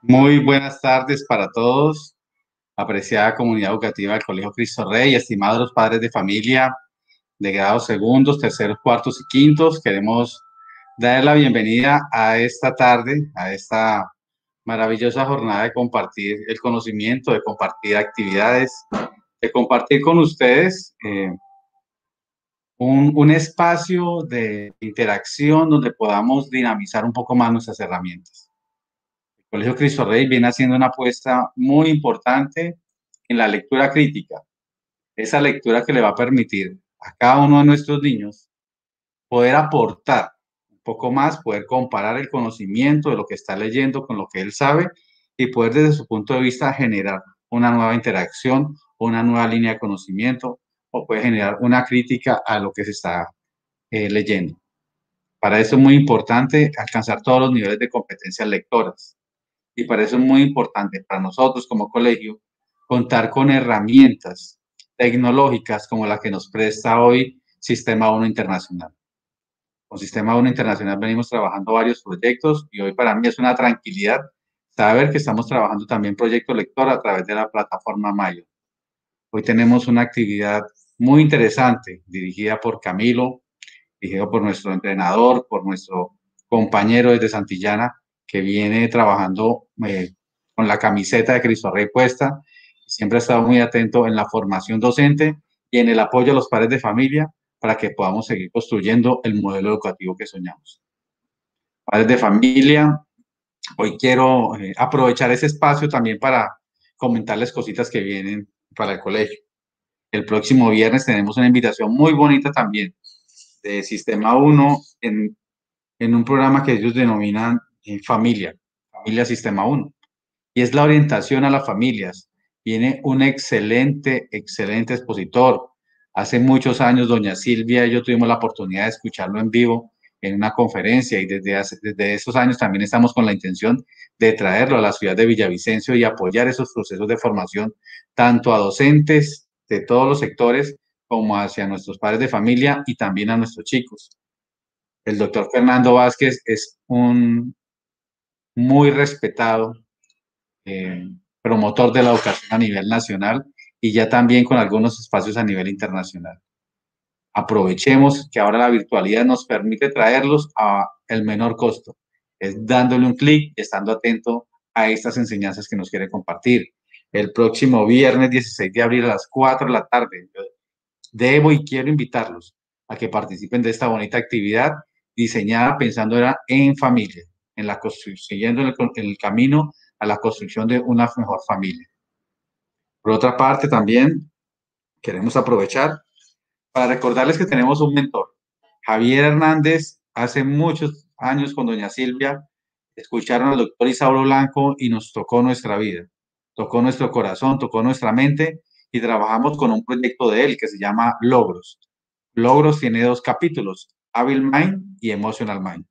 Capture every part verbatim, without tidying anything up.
Muy buenas tardes para todos, apreciada comunidad educativa del Colegio Cristo Rey, estimados padres de familia de grados segundos, terceros, cuartos y quintos. Queremos dar la bienvenida a esta tarde, a esta maravillosa jornada de compartir el conocimiento, de compartir actividades, de compartir con ustedes eh, un, un espacio de interacción donde podamos dinamizar un poco más nuestras herramientas. El Colegio Cristo Rey viene haciendo una apuesta muy importante en la lectura crítica, esa lectura que le va a permitir a cada uno de nuestros niños poder aportar un poco más, poder comparar el conocimiento de lo que está leyendo con lo que él sabe y poder desde su punto de vista generar una nueva interacción, una nueva línea de conocimiento o puede generar una crítica a lo que se está eh, leyendo. Para eso es muy importante alcanzar todos los niveles de competencias lectoras. Y para eso es muy importante para nosotros como colegio contar con herramientas tecnológicas como la que nos presta hoy Sistema uno Internacional. Con Sistema uno Internacional venimos trabajando varios proyectos y hoy para mí es una tranquilidad saber que estamos trabajando también proyecto lector a través de la plataforma Mayo. Hoy tenemos una actividad muy interesante dirigida por Camilo, dirigido por nuestro entrenador, por nuestro compañero desde Santillana, que viene trabajando eh, con la camiseta de Cristo Rey puesta. Siempre ha estado muy atento en la formación docente y en el apoyo a los padres de familia para que podamos seguir construyendo el modelo educativo que soñamos. Padres de familia, hoy quiero eh, aprovechar ese espacio también para comentarles cositas que vienen para el colegio. El próximo viernes tenemos una invitación muy bonita también de Sistema uno en, en un programa que ellos denominan eh, Familia, Familia Sistema uno. Y es la orientación a las familias. Viene un excelente, excelente expositor. Hace muchos años, doña Silvia y yo tuvimos la oportunidad de escucharlo en vivo en una conferencia y desde, hace, desde esos años también estamos con la intención de traerlo a la ciudad de Villavicencio y apoyar esos procesos de formación tanto a docentes de todos los sectores como hacia nuestros padres de familia y también a nuestros chicos. El doctor Fernando Vázquez es un muy respetado eh, promotor de la educación a nivel nacional y ya también con algunos espacios a nivel internacional. Aprovechemos que ahora la virtualidad nos permite traerlos a el menor costo, es dándole un clic, estando atento a estas enseñanzas que nos quiere compartir. El próximo viernes dieciséis de abril a las cuatro de la tarde, debo y quiero invitarlos a que participen de esta bonita actividad diseñada pensando en familia, en la construcción, siguiendo el, el camino a la construcción de una mejor familia. Por otra parte, también queremos aprovechar para recordarles que tenemos un mentor. Javier Hernández, hace muchos años con doña Silvia, escucharon al doctor Isauro Blanco y nos tocó nuestra vida, tocó nuestro corazón, tocó nuestra mente y trabajamos con un proyecto de él que se llama Logros. Logros tiene dos capítulos, Able Mind y Emotional Mind.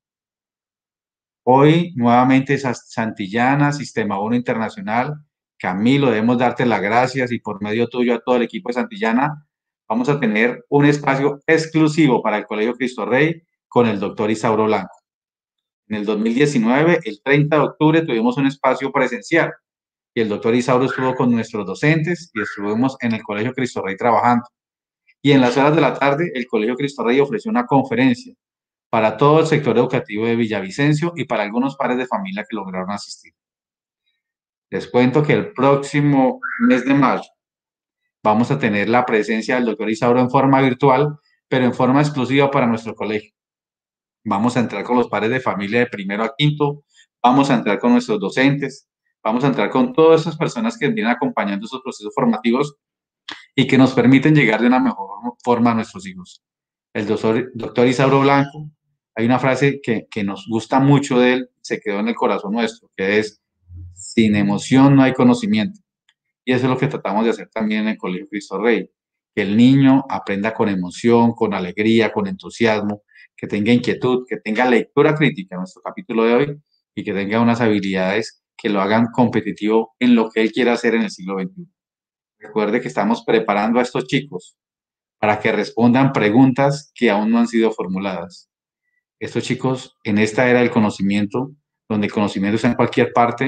Hoy, nuevamente, Santillana, Sistema uno Internacional. Camilo, debemos darte las gracias y por medio tuyo a todo el equipo de Santillana, vamos a tener un espacio exclusivo para el Colegio Cristo Rey con el doctor Isauro Blanco. En el dos mil diecinueve, el treinta de octubre, tuvimos un espacio presencial y el doctor Isauro estuvo con nuestros docentes y estuvimos en el Colegio Cristo Rey trabajando. Y en las horas de la tarde, el Colegio Cristo Rey ofreció una conferencia para todo el sector educativo de Villavicencio y para algunos padres de familia que lograron asistir. Les cuento que el próximo mes de mayo vamos a tener la presencia del doctor Isauro en forma virtual, pero en forma exclusiva para nuestro colegio. Vamos a entrar con los padres de familia de primero a quinto, vamos a entrar con nuestros docentes, vamos a entrar con todas esas personas que vienen acompañando esos procesos formativos y que nos permiten llegar de una mejor forma a nuestros hijos. El doctor, doctor Isauro Blanco, hay una frase que, que nos gusta mucho de él, se quedó en el corazón nuestro, que es, sin emoción no hay conocimiento. Y eso es lo que tratamos de hacer también en el Colegio Cristo Rey, que el niño aprenda con emoción, con alegría, con entusiasmo, que tenga inquietud, que tenga lectura crítica en nuestro capítulo de hoy y que tenga unas habilidades que lo hagan competitivo en lo que él quiera hacer en el siglo veintiuno. Recuerde que estamos preparando a estos chicos para que respondan preguntas que aún no han sido formuladas. Estos chicos, en esta era del conocimiento, donde el conocimiento está en cualquier parte,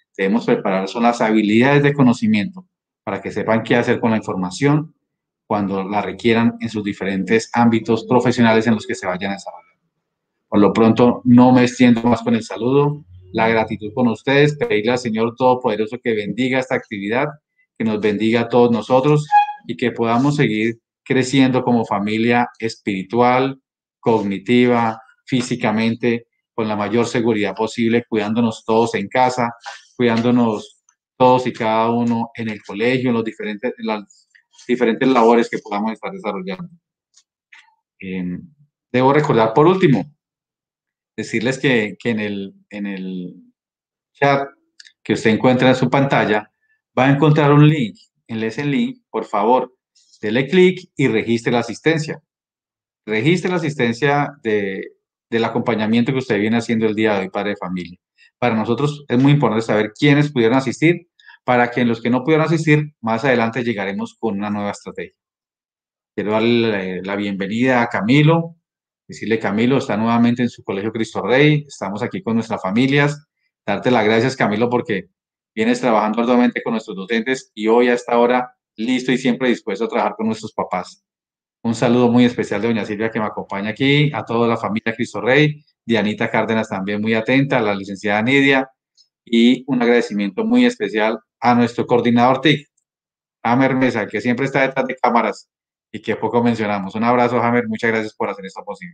debemos preparar son las habilidades de conocimiento para que sepan qué hacer con la información cuando la requieran en sus diferentes ámbitos profesionales en los que se vayan a desarrollar. Por lo pronto, no me extiendo más con el saludo, la gratitud con ustedes, pedirle al Señor Todopoderoso que bendiga esta actividad, que nos bendiga a todos nosotros y que podamos seguir creciendo como familia espiritual, cognitiva, físicamente, con la mayor seguridad posible, cuidándonos todos en casa, cuidándonos todos y cada uno en el colegio, en, los diferentes, en las diferentes labores que podamos estar desarrollando. Eh, debo recordar, por último, decirles que, que en, el, en el chat que usted encuentra en su pantalla, va a encontrar un link. En ese link, por favor, dele clic y registre la asistencia. Registre la asistencia de, del acompañamiento que usted viene haciendo el día de hoy, padre de familia. Para nosotros es muy importante saber quiénes pudieron asistir, para que en los que no pudieron asistir, más adelante llegaremos con una nueva estrategia. Quiero darle la bienvenida a Camilo, decirle, Camilo, está nuevamente en su Colegio Cristo Rey, estamos aquí con nuestras familias, darte las gracias, Camilo, porque vienes trabajando arduamente con nuestros docentes y hoy a esta hora listo y siempre dispuesto a trabajar con nuestros papás. Un saludo muy especial de doña Silvia que me acompaña aquí, a toda la familia Cristo Rey, Dianita Cárdenas también muy atenta, a la licenciada Nidia, y un agradecimiento muy especial a nuestro coordinador T I C, Hamer Mesa, que siempre está detrás de cámaras y que poco mencionamos. Un abrazo, Hamer, muchas gracias por hacer esto posible.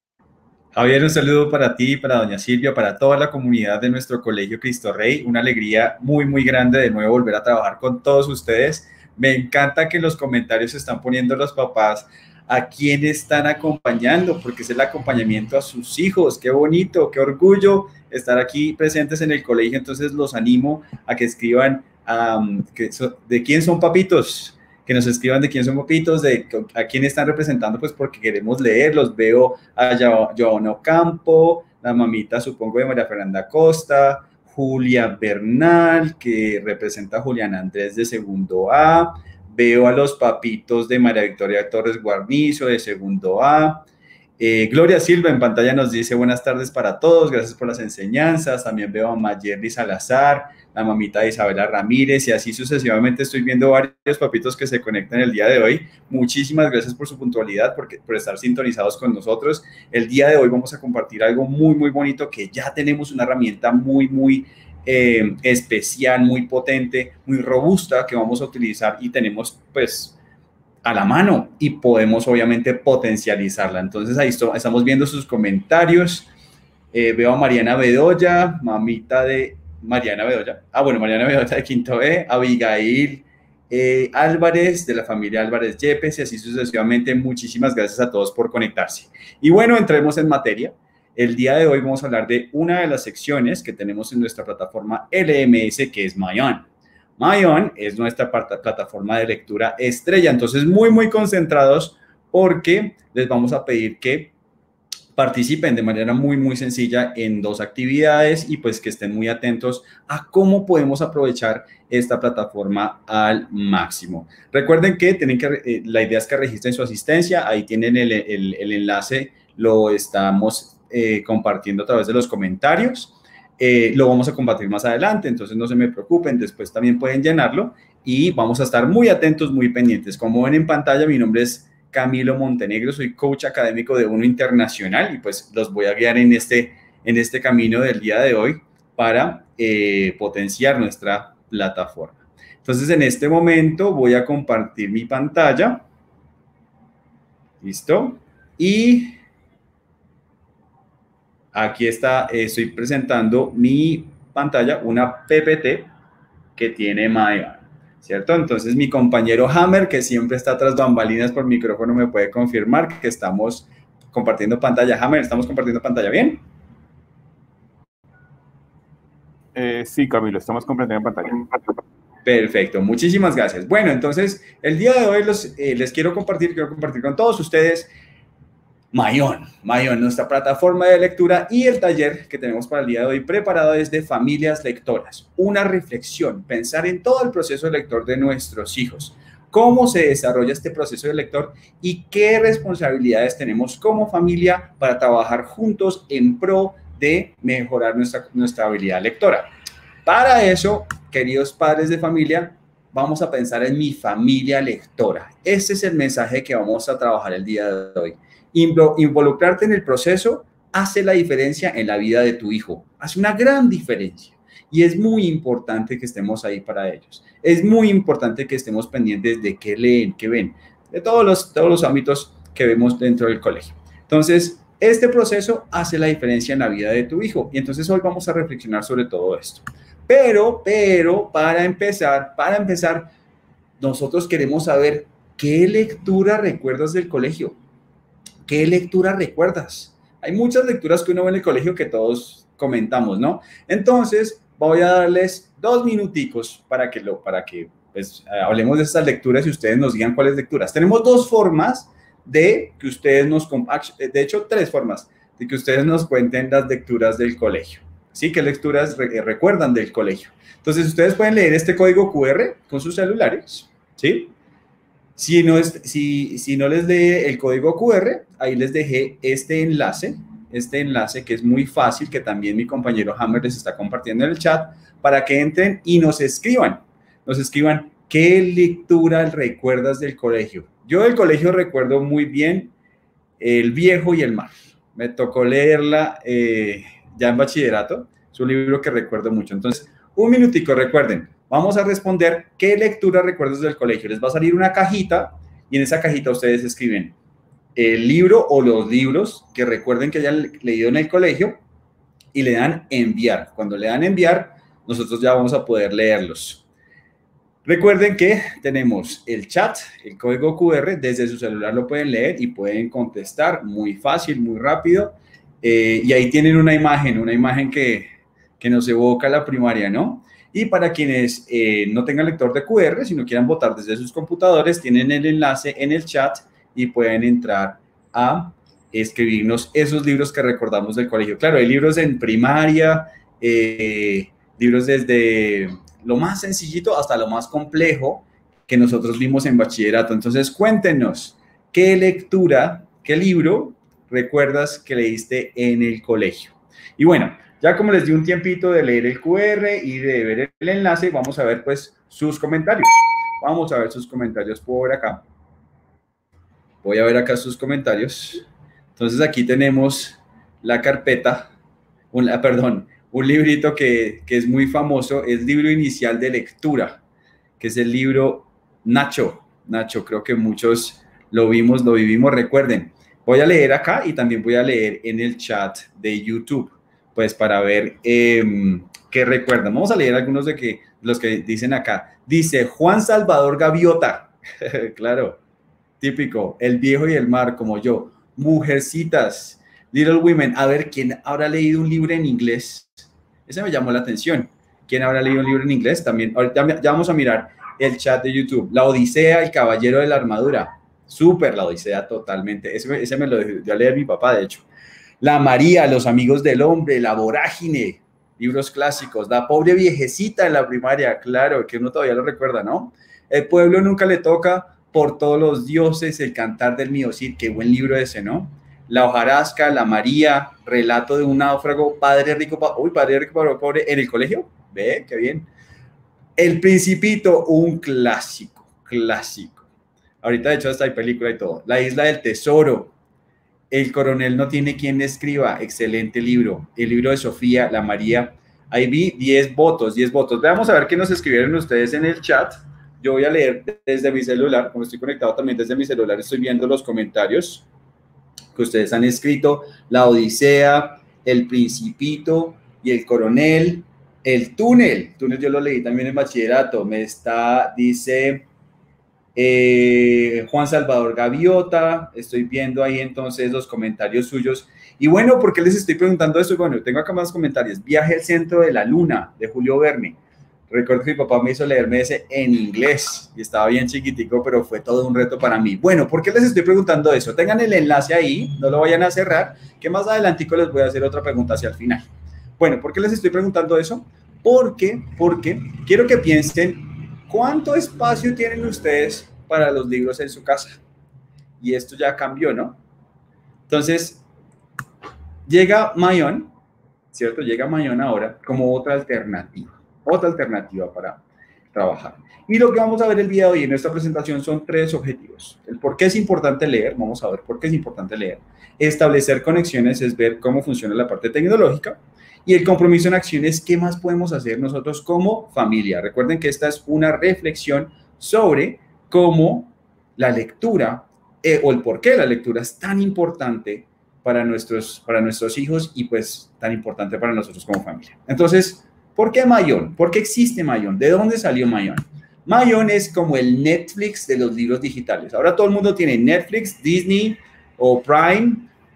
Javier, un saludo para ti, para doña Silvia, para toda la comunidad de nuestro Colegio Cristo Rey. Una alegría muy, muy grande de nuevo volver a trabajar con todos ustedes. Me encanta que los comentarios se están poniendo los papás a quién están acompañando, porque es el acompañamiento a sus hijos. Qué bonito, qué orgullo estar aquí presentes en el colegio. Entonces los animo a que escriban um, que so, de quién son papitos, que nos escriban de quién son papitos, de a quién están representando, pues porque queremos leerlos. Veo a Joana Ocampo, la mamita, supongo, de María Fernanda Costa, Julia Bernal, que representa a Julián Andrés de segundo A. Veo a los papitos de María Victoria Torres Guarnizo de segundo A. Eh, Gloria Silva en pantalla nos dice buenas tardes para todos, gracias por las enseñanzas. También veo a Mayerly Salazar, la mamita de Isabela Ramírez, y así sucesivamente estoy viendo varios papitos que se conectan el día de hoy. Muchísimas gracias por su puntualidad, por, por estar sintonizados con nosotros. El día de hoy vamos a compartir algo muy, muy bonito, que ya tenemos una herramienta muy, muy eh, especial, muy potente, muy robusta, que vamos a utilizar y tenemos, pues, a la mano, y podemos obviamente potencializarla. Entonces ahí esto, estamos viendo sus comentarios. Eh, veo a Mariana Bedoya, mamita de Mariana Bedoya. Ah, bueno, Mariana Bedoya de Quinto E, Abigail eh, Álvarez, de la familia Álvarez Yepes, y así sucesivamente. Muchísimas gracias a todos por conectarse. Y bueno, entremos en materia. El día de hoy vamos a hablar de una de las secciones que tenemos en nuestra plataforma L M S, que es MyOn. MyOn es nuestra plataforma de lectura estrella. Entonces, muy, muy concentrados, porque les vamos a pedir que participen de manera muy, muy sencilla en dos actividades, y pues que estén muy atentos a cómo podemos aprovechar esta plataforma al máximo. Recuerden que tienen que, eh, la idea es que registren su asistencia. Ahí tienen el, el, el enlace, lo estamos eh, compartiendo a través de los comentarios. Eh, lo vamos a compartir más adelante, entonces no se me preocupen, después también pueden llenarlo y vamos a estar muy atentos, muy pendientes. Como ven en pantalla, mi nombre es Camilo Montenegro, soy coach académico de UNO Internacional, y pues los voy a guiar en este, en este camino del día de hoy para eh, potenciar nuestra plataforma. Entonces, en este momento voy a compartir mi pantalla. ¿Listo? Y aquí está, eh, estoy presentando mi pantalla, una P P T que tiene MyOn, ¿cierto? Entonces, mi compañero Hamer, que siempre está tras bambalinas por micrófono, me puede confirmar que estamos compartiendo pantalla. Hamer, ¿estamos compartiendo pantalla bien? Eh, sí, Camilo, estamos compartiendo pantalla. Perfecto, muchísimas gracias. Bueno, entonces, el día de hoy los, eh, les quiero compartir, quiero compartir con todos ustedes MyOn, MyOn, nuestra plataforma de lectura, y el taller que tenemos para el día de hoy preparado es de familias lectoras. Una reflexión, pensar en todo el proceso lector de nuestros hijos, cómo se desarrolla este proceso de lector y qué responsabilidades tenemos como familia para trabajar juntos en pro de mejorar nuestra, nuestra habilidad lectora. Para eso, queridos padres de familia, vamos a pensar en mi familia lectora. Este es el mensaje que vamos a trabajar el día de hoy. Involucrarte en el proceso hace la diferencia en la vida de tu hijo. Hace una gran diferencia. Y es muy importante que estemos ahí para ellos. Es muy importante que estemos pendientes de qué leen, qué ven, de todos los, todos los ámbitos que vemos dentro del colegio. Entonces, este proceso hace la diferencia en la vida de tu hijo. Y entonces hoy vamos a reflexionar sobre todo esto. Pero, pero, para empezar, para empezar, nosotros queremos saber qué lectura recuerdas del colegio. ¿Qué lectura recuerdas? Hay muchas lecturas que uno ve en el colegio que todos comentamos, ¿no? Entonces, voy a darles dos minuticos para que, lo, para que pues, hablemos de estas lecturas y ustedes nos digan cuáles lecturas. Tenemos dos formas de que ustedes nos, de hecho, tres formas de que ustedes nos cuenten las lecturas del colegio. ¿Sí? ¿Qué lecturas re recuerdan del colegio? Entonces, ustedes pueden leer este código cu erre con sus celulares, ¿sí? Si no, es, si, si no les lee el código cu erre, ahí les dejé este enlace, este enlace que es muy fácil, que también mi compañero Hammer les está compartiendo en el chat, para que entren y nos escriban, nos escriban qué lectura recuerdas del colegio. Yo del colegio recuerdo muy bien El viejo y el mar. Me tocó leerla eh, ya en bachillerato, es un libro que recuerdo mucho. Entonces, un minutico, recuerden, vamos a responder qué lectura recuerdas del colegio. Les va a salir una cajita y en esa cajita ustedes escriben el libro o los libros que recuerden que hayan leído en el colegio y le dan enviar. Cuando le dan enviar, nosotros ya vamos a poder leerlos. Recuerden que tenemos el chat, el código cu erre, desde su celular lo pueden leer y pueden contestar muy fácil, muy rápido. Eh, y ahí tienen una imagen, una imagen que, que nos evoca la primaria, ¿no? Y para quienes eh, no tengan lector de cu erre, si no quieran votar desde sus computadores, tienen el enlace en el chat y pueden entrar a escribirnos esos libros que recordamos del colegio. Claro, hay libros en primaria, eh, libros desde lo más sencillito hasta lo más complejo que nosotros vimos en bachillerato. Entonces, cuéntenos, ¿qué lectura, qué libro recuerdas que leíste en el colegio? Y bueno, ya como les di un tiempito de leer el cu erre y de ver el enlace, vamos a ver pues sus comentarios. Vamos a ver sus comentarios por acá. Voy a ver acá sus comentarios. Entonces aquí tenemos la carpeta, un, perdón, un librito que, que es muy famoso, es libro inicial de lectura, que es el libro Nacho. Nacho, creo que muchos lo vimos, lo vivimos, recuerden. Voy a leer acá y también voy a leer en el chat de YouTube, pues para ver eh, qué recuerdan. Vamos a leer algunos de que, los que dicen acá. Dice Juan Salvador Gaviota, claro, típico, El viejo y el mar, como yo. Mujercitas, Little Women. A ver, ¿quién habrá leído un libro en inglés? Ese me llamó la atención. ¿Quién habrá leído un libro en inglés? También, ahorita ya vamos a mirar el chat de YouTube. La Odisea, El caballero de la armadura. Súper, La Odisea, totalmente. Ese, ese me lo dio a leer mi papá, de hecho. La María, Los amigos del hombre, La vorágine, libros clásicos. La pobre viejecita en la primaria, claro, que uno todavía lo recuerda, ¿no? El pueblo nunca le toca, Por todos los dioses, El cantar del mío Cid, qué buen libro ese, ¿no? La hojarasca, La María, Relato de un náufrago, Padre rico, pa uy, Padre rico, padre pobre, en el colegio, ve, qué bien. El Principito, un clásico, clásico. Ahorita de hecho hasta hay película y todo. La isla del tesoro, El coronel no tiene quien le escriba, excelente libro. El libro de Sofía, La María, ahí vi diez votos, diez votos. Veamos a ver qué nos escribieron ustedes en el chat. Yo voy a leer desde mi celular, como estoy conectado también desde mi celular, estoy viendo los comentarios que ustedes han escrito. La Odisea, El Principito y El Coronel, El Túnel. Túnel yo lo leí también en bachillerato. Me está, dice eh, Juan Salvador Gaviota. Estoy viendo ahí entonces los comentarios suyos. Y bueno, ¿por qué les estoy preguntando esto? Bueno, tengo acá más comentarios. Viaje al centro de la luna, de Julio Verne. Recuerdo que mi papá me hizo leerme ese en inglés y estaba bien chiquitico, pero fue todo un reto para mí. Bueno, ¿por qué les estoy preguntando eso? Tengan el enlace ahí, no lo vayan a cerrar, que más adelantico les voy a hacer otra pregunta hacia el final. Bueno, ¿por qué les estoy preguntando eso? Porque, porque quiero que piensen cuánto espacio tienen ustedes para los libros en su casa. Y esto ya cambió, ¿no? Entonces, llega Mayón, ¿cierto? Llega Mayón ahora como otra alternativa. otra alternativa para trabajar. Y lo que vamos a ver el día de hoy en esta presentación son tres objetivos. El por qué es importante leer, vamos a ver por qué es importante leer. Establecer conexiones es ver cómo funciona la parte tecnológica. Y el compromiso en acción es qué más podemos hacer nosotros como familia. Recuerden que esta es una reflexión sobre cómo la lectura eh, o el por qué la lectura es tan importante para nuestros, para nuestros hijos y pues tan importante para nosotros como familia. Entonces, ¿por qué Mayón? ¿Por qué existe Mayón? ¿De dónde salió Mayón? Mayón es como el Netflix de los libros digitales. Ahora todo el mundo tiene Netflix, Disney o Prime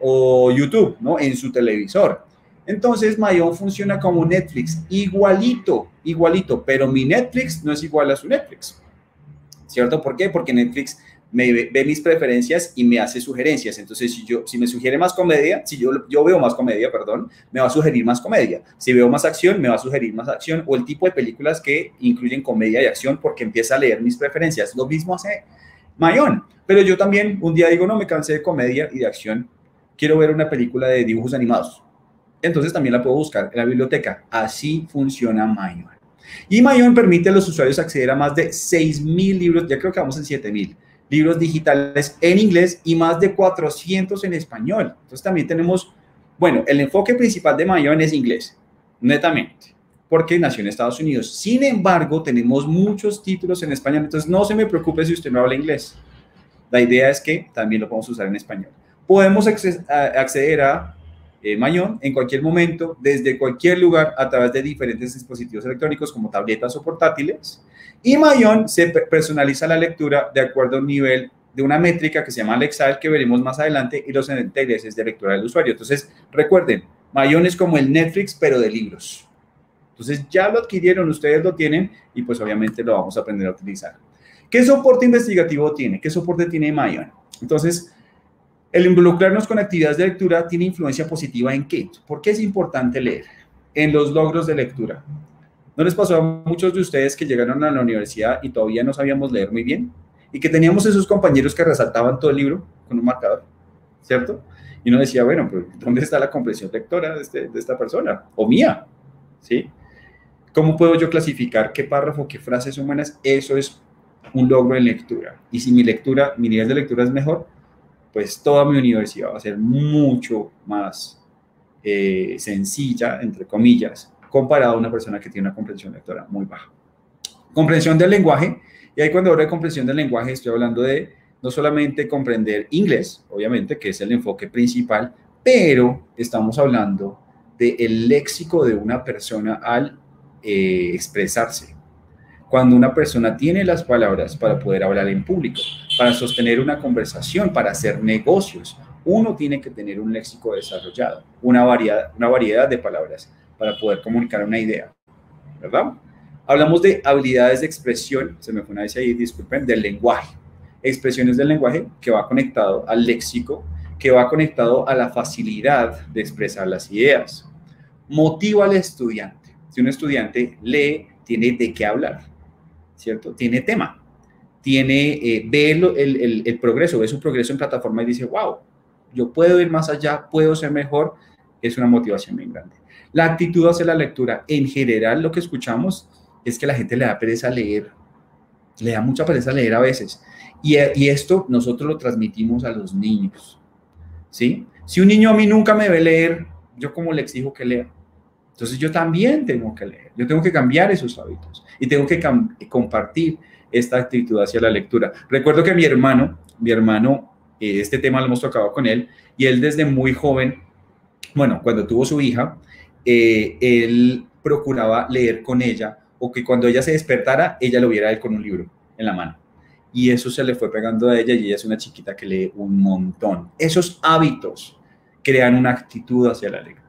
o YouTube, ¿no? En su televisor. Entonces Mayón funciona como Netflix, igualito, igualito, pero mi Netflix no es igual a su Netflix. ¿Cierto? ¿Por qué? Porque Netflix me ve, ve mis preferencias y me hace sugerencias. Entonces, si, yo, si me sugiere más comedia, si yo, yo veo más comedia, perdón, me va a sugerir más comedia. Si veo más acción, me va a sugerir más acción o el tipo de películas que incluyen comedia y acción porque empieza a leer mis preferencias. Lo mismo hace Mayón. Pero yo también un día digo, no, me cansé de comedia y de acción. Quiero ver una película de dibujos animados. Entonces también la puedo buscar en la biblioteca. Así funciona Mayón. Y Mayón permite a los usuarios acceder a más de seis mil libros, ya creo que vamos en siete mil, libros digitales en inglés y más de cuatrocientos en español. Entonces también tenemos, bueno, el enfoque principal de Mayón es inglés, netamente, porque nació en Estados Unidos. Sin embargo, tenemos muchos títulos en español, entonces no se me preocupe si usted no habla inglés. La idea es que también lo podemos usar en español. Podemos acceder a Eh, Mayón en cualquier momento, desde cualquier lugar, a través de diferentes dispositivos electrónicos como tabletas o portátiles. Y Mayón se personaliza la lectura de acuerdo a un nivel de una métrica que se llama Lexile, que veremos más adelante, y los intereses de lectura del usuario. Entonces, recuerden, Mayón es como el Netflix, pero de libros. Entonces, ya lo adquirieron, ustedes lo tienen, y pues obviamente lo vamos a aprender a utilizar. ¿Qué soporte investigativo tiene? ¿Qué soporte tiene Mayón? Entonces, el involucrarnos con actividades de lectura tiene influencia positiva ¿en qué? ¿Por qué es importante leer? En los logros de lectura. ¿No les pasó a muchos de ustedes que llegaron a la universidad y todavía no sabíamos leer muy bien? Y que teníamos esos compañeros que resaltaban todo el libro con un marcador, ¿cierto? Y uno decía, bueno, pero ¿dónde está la comprensión lectora de, este, de esta persona? O mía, ¿sí? ¿Cómo puedo yo clasificar qué párrafo, qué frases son buenas? Eso es un logro en lectura. Y si mi lectura, mi nivel de lectura es mejor, pues toda mi universidad va a ser mucho más eh, sencilla, entre comillas, comparado a una persona que tiene una comprensión lectora muy baja. Comprensión del lenguaje, y ahí cuando hablo de comprensión del lenguaje estoy hablando de no solamente comprender inglés, obviamente, que es el enfoque principal, pero estamos hablando del léxico de una persona al eh, expresarse. Cuando una persona tiene las palabras para poder hablar en público, para sostener una conversación, para hacer negocios, uno tiene que tener un léxico desarrollado, una variedad, una variedad de palabras para poder comunicar una idea, ¿verdad? Hablamos de habilidades de expresión, se me fue una vez ahí, disculpen, del lenguaje. Expresiones del lenguaje que va conectado al léxico, que va conectado a la facilidad de expresar las ideas. Motiva al estudiante. Si un estudiante lee, tiene de qué hablar, ¿cierto? Tiene tema, tiene, eh, ve el, el, el progreso, ve su progreso en plataforma y dice, wow, yo puedo ir más allá, puedo ser mejor, es una motivación bien grande. La actitud hacia la lectura, en general lo que escuchamos es que la gente le da pereza leer, le da mucha pereza leer a veces, y, y esto nosotros lo transmitimos a los niños, ¿sí? Si un niño a mí nunca me ve leer, ¿yo cómo le exijo que lea? Entonces yo también tengo que leer, yo tengo que cambiar esos hábitos y tengo que compartir esta actitud hacia la lectura. Recuerdo que mi hermano, mi hermano, eh, este tema lo hemos tocado con él y él desde muy joven, bueno, cuando tuvo su hija, eh, él procuraba leer con ella o que cuando ella se despertara, ella lo viera a él con un libro en la mano. Y eso se le fue pegando a ella y ella es una chiquita que lee un montón. Esos hábitos crean una actitud hacia la lectura.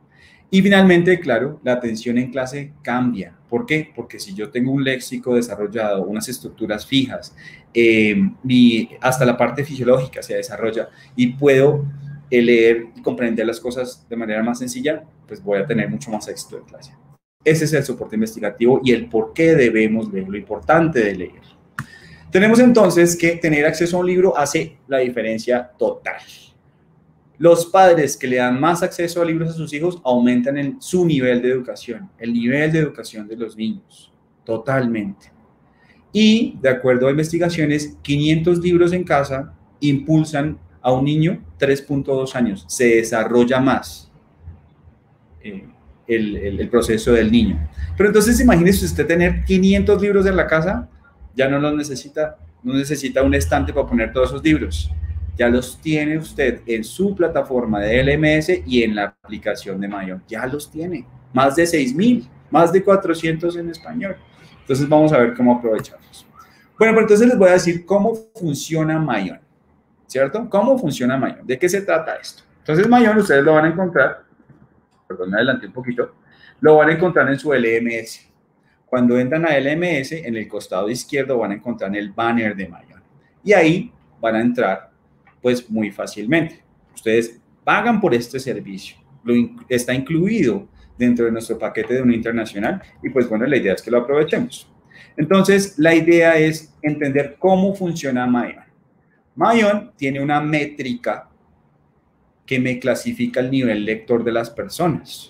Y finalmente, claro, la atención en clase cambia. ¿Por qué? Porque si yo tengo un léxico desarrollado, unas estructuras fijas, eh, mi, hasta la parte fisiológica se desarrolla y puedo eh, leer y comprender las cosas de manera más sencilla, pues voy a tener mucho más éxito en clase. Ese es el soporte investigativo y el por qué debemos leer, lo importante de leer. Tenemos entonces que tener acceso a un libro hace la diferencia total. Los padres que le dan más acceso a libros a sus hijos aumentan el, su nivel de educación, el nivel de educación de los niños, totalmente. Y, de acuerdo a investigaciones, quinientos libros en casa impulsan a un niño tres punto dos años. Se desarrolla más eh, el, el, el proceso del niño. Pero entonces, imagínese usted tener quinientos libros en la casa, ya no los necesita, no necesita un estante para poner todos esos libros. Ya los tiene usted en su plataforma de L M S y en la aplicación de Mayon. Ya los tiene. Más de seis mil, más de cuatrocientos en español. Entonces vamos a ver cómo aprovecharlos. Bueno, pues entonces les voy a decir cómo funciona Mayon, ¿cierto? ¿Cómo funciona Mayon? ¿De qué se trata esto? Entonces Mayon ustedes lo van a encontrar, perdón, me adelanté un poquito, lo van a encontrar en su L M S. Cuando entran a L M S, en el costado izquierdo van a encontrar el banner de Mayon. Y ahí van a entrar pues muy fácilmente. Ustedes pagan por este servicio, lo in, está incluido dentro de nuestro paquete de Unión Internacional y pues bueno, la idea es que lo aprovechemos. Entonces, la idea es entender cómo funciona Mayon. Mayon tiene una métrica que me clasifica el nivel lector de las personas.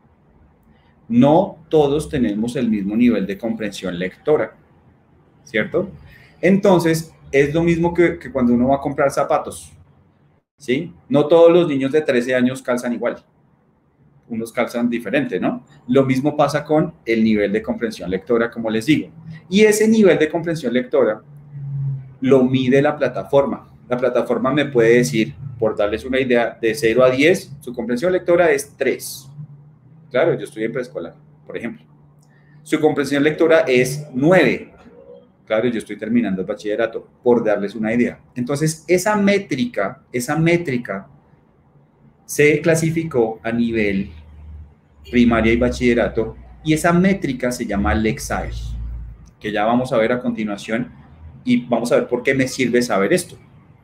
No todos tenemos el mismo nivel de comprensión lectora, ¿cierto? Entonces, es lo mismo que, que cuando uno va a comprar zapatos, ¿sí? No todos los niños de trece años calzan igual. Unos calzan diferente, ¿no? Lo mismo pasa con el nivel de comprensión lectora, como les digo. Y ese nivel de comprensión lectora lo mide la plataforma. La plataforma me puede decir, por darles una idea, de cero a diez, su comprensión lectora es tres. Claro, yo estoy en preescolar, por ejemplo. Su comprensión lectora es nueve. Claro, yo estoy terminando el bachillerato, por darles una idea. Entonces, esa métrica, esa métrica se clasificó a nivel primaria y bachillerato, y esa métrica se llama Lexile, que ya vamos a ver a continuación, y vamos a ver por qué me sirve saber esto.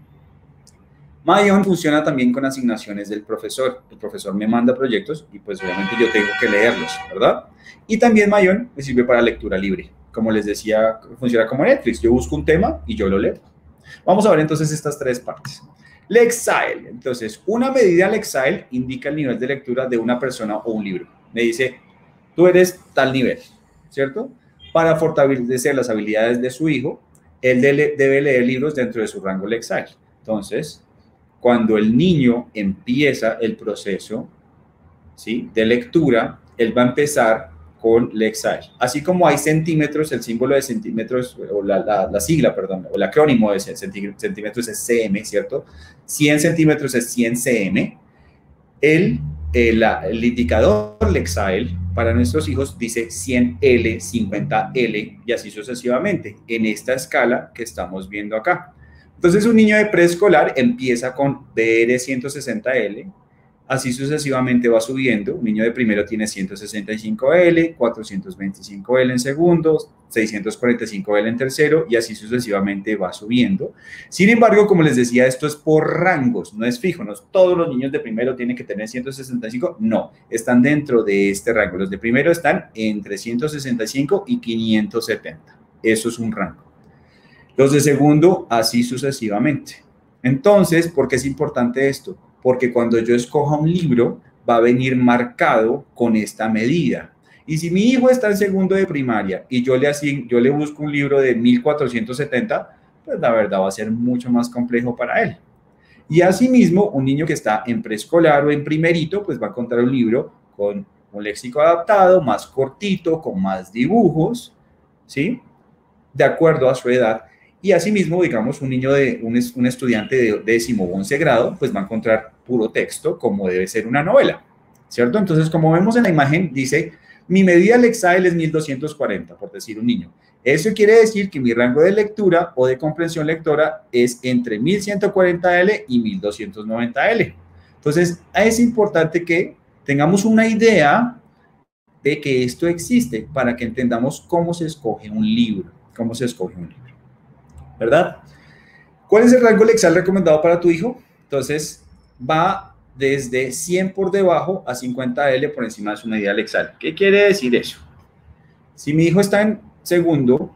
Mayon funciona también con asignaciones del profesor. El profesor me manda proyectos y pues obviamente yo tengo que leerlos, ¿verdad? Y también Mayon me sirve para lectura libre. Como les decía, funciona como Netflix. Yo busco un tema y yo lo leo. Vamos a ver entonces estas tres partes. Lexile. Entonces, una medida Lexile indica el nivel de lectura de una persona o un libro. Me dice, tú eres tal nivel, ¿cierto? Para fortalecer las habilidades de su hijo, él debe leer libros dentro de su rango Lexile. Entonces, cuando el niño empieza el proceso, ¿sí?, de lectura, él va a empezar con Lexile. Así como hay centímetros, el símbolo de centímetros, o la, la, la sigla, perdón, o el acrónimo de centímetros es C M, ¿cierto? cien centímetros es cien C M. El, el, la, el indicador Lexile para nuestros hijos dice cien L, cincuenta L y así sucesivamente, en esta escala que estamos viendo acá. Entonces, un niño de preescolar empieza con B R ciento sesenta L, así sucesivamente va subiendo. Un niño de primero tiene ciento sesenta y cinco L, cuatrocientos veinticinco L en segundo, seiscientos cuarenta y cinco L en tercero, y así sucesivamente va subiendo. Sin embargo, como les decía, esto es por rangos, no es fijo. No todos los niños de primero tienen que tener ciento sesenta y cinco, no, están dentro de este rango. Los de primero están entre ciento sesenta y cinco y quinientos setenta. Eso es un rango. Los de segundo, así sucesivamente. Entonces, ¿por qué es importante esto? Porque cuando yo escoja un libro, va a venir marcado con esta medida. Y si mi hijo está en segundo de primaria y yo le, asign, yo le busco un libro de mil cuatrocientos setenta, pues la verdad va a ser mucho más complejo para él. Y asimismo, un niño que está en preescolar o en primerito, pues va a encontrar un libro con un léxico adaptado, más cortito, con más dibujos, ¿sí?, de acuerdo a su edad. Y asimismo, digamos, un niño de un, un estudiante de décimo o once grado, pues va a encontrar puro texto, como debe ser una novela, ¿cierto? Entonces, como vemos en la imagen, dice, mi medida Lexile es mil doscientos cuarenta, por decir un niño. Eso quiere decir que mi rango de lectura o de comprensión lectora es entre mil ciento cuarenta L y mil doscientos noventa L. Entonces, es importante que tengamos una idea de que esto existe para que entendamos cómo se escoge un libro, cómo se escoge un libro. ¿Verdad? ¿Cuál es el rango Lexile recomendado para tu hijo? Entonces, va desde cien por debajo a cincuenta L por encima de su medida Lexile. ¿Qué quiere decir eso? Si mi hijo está en segundo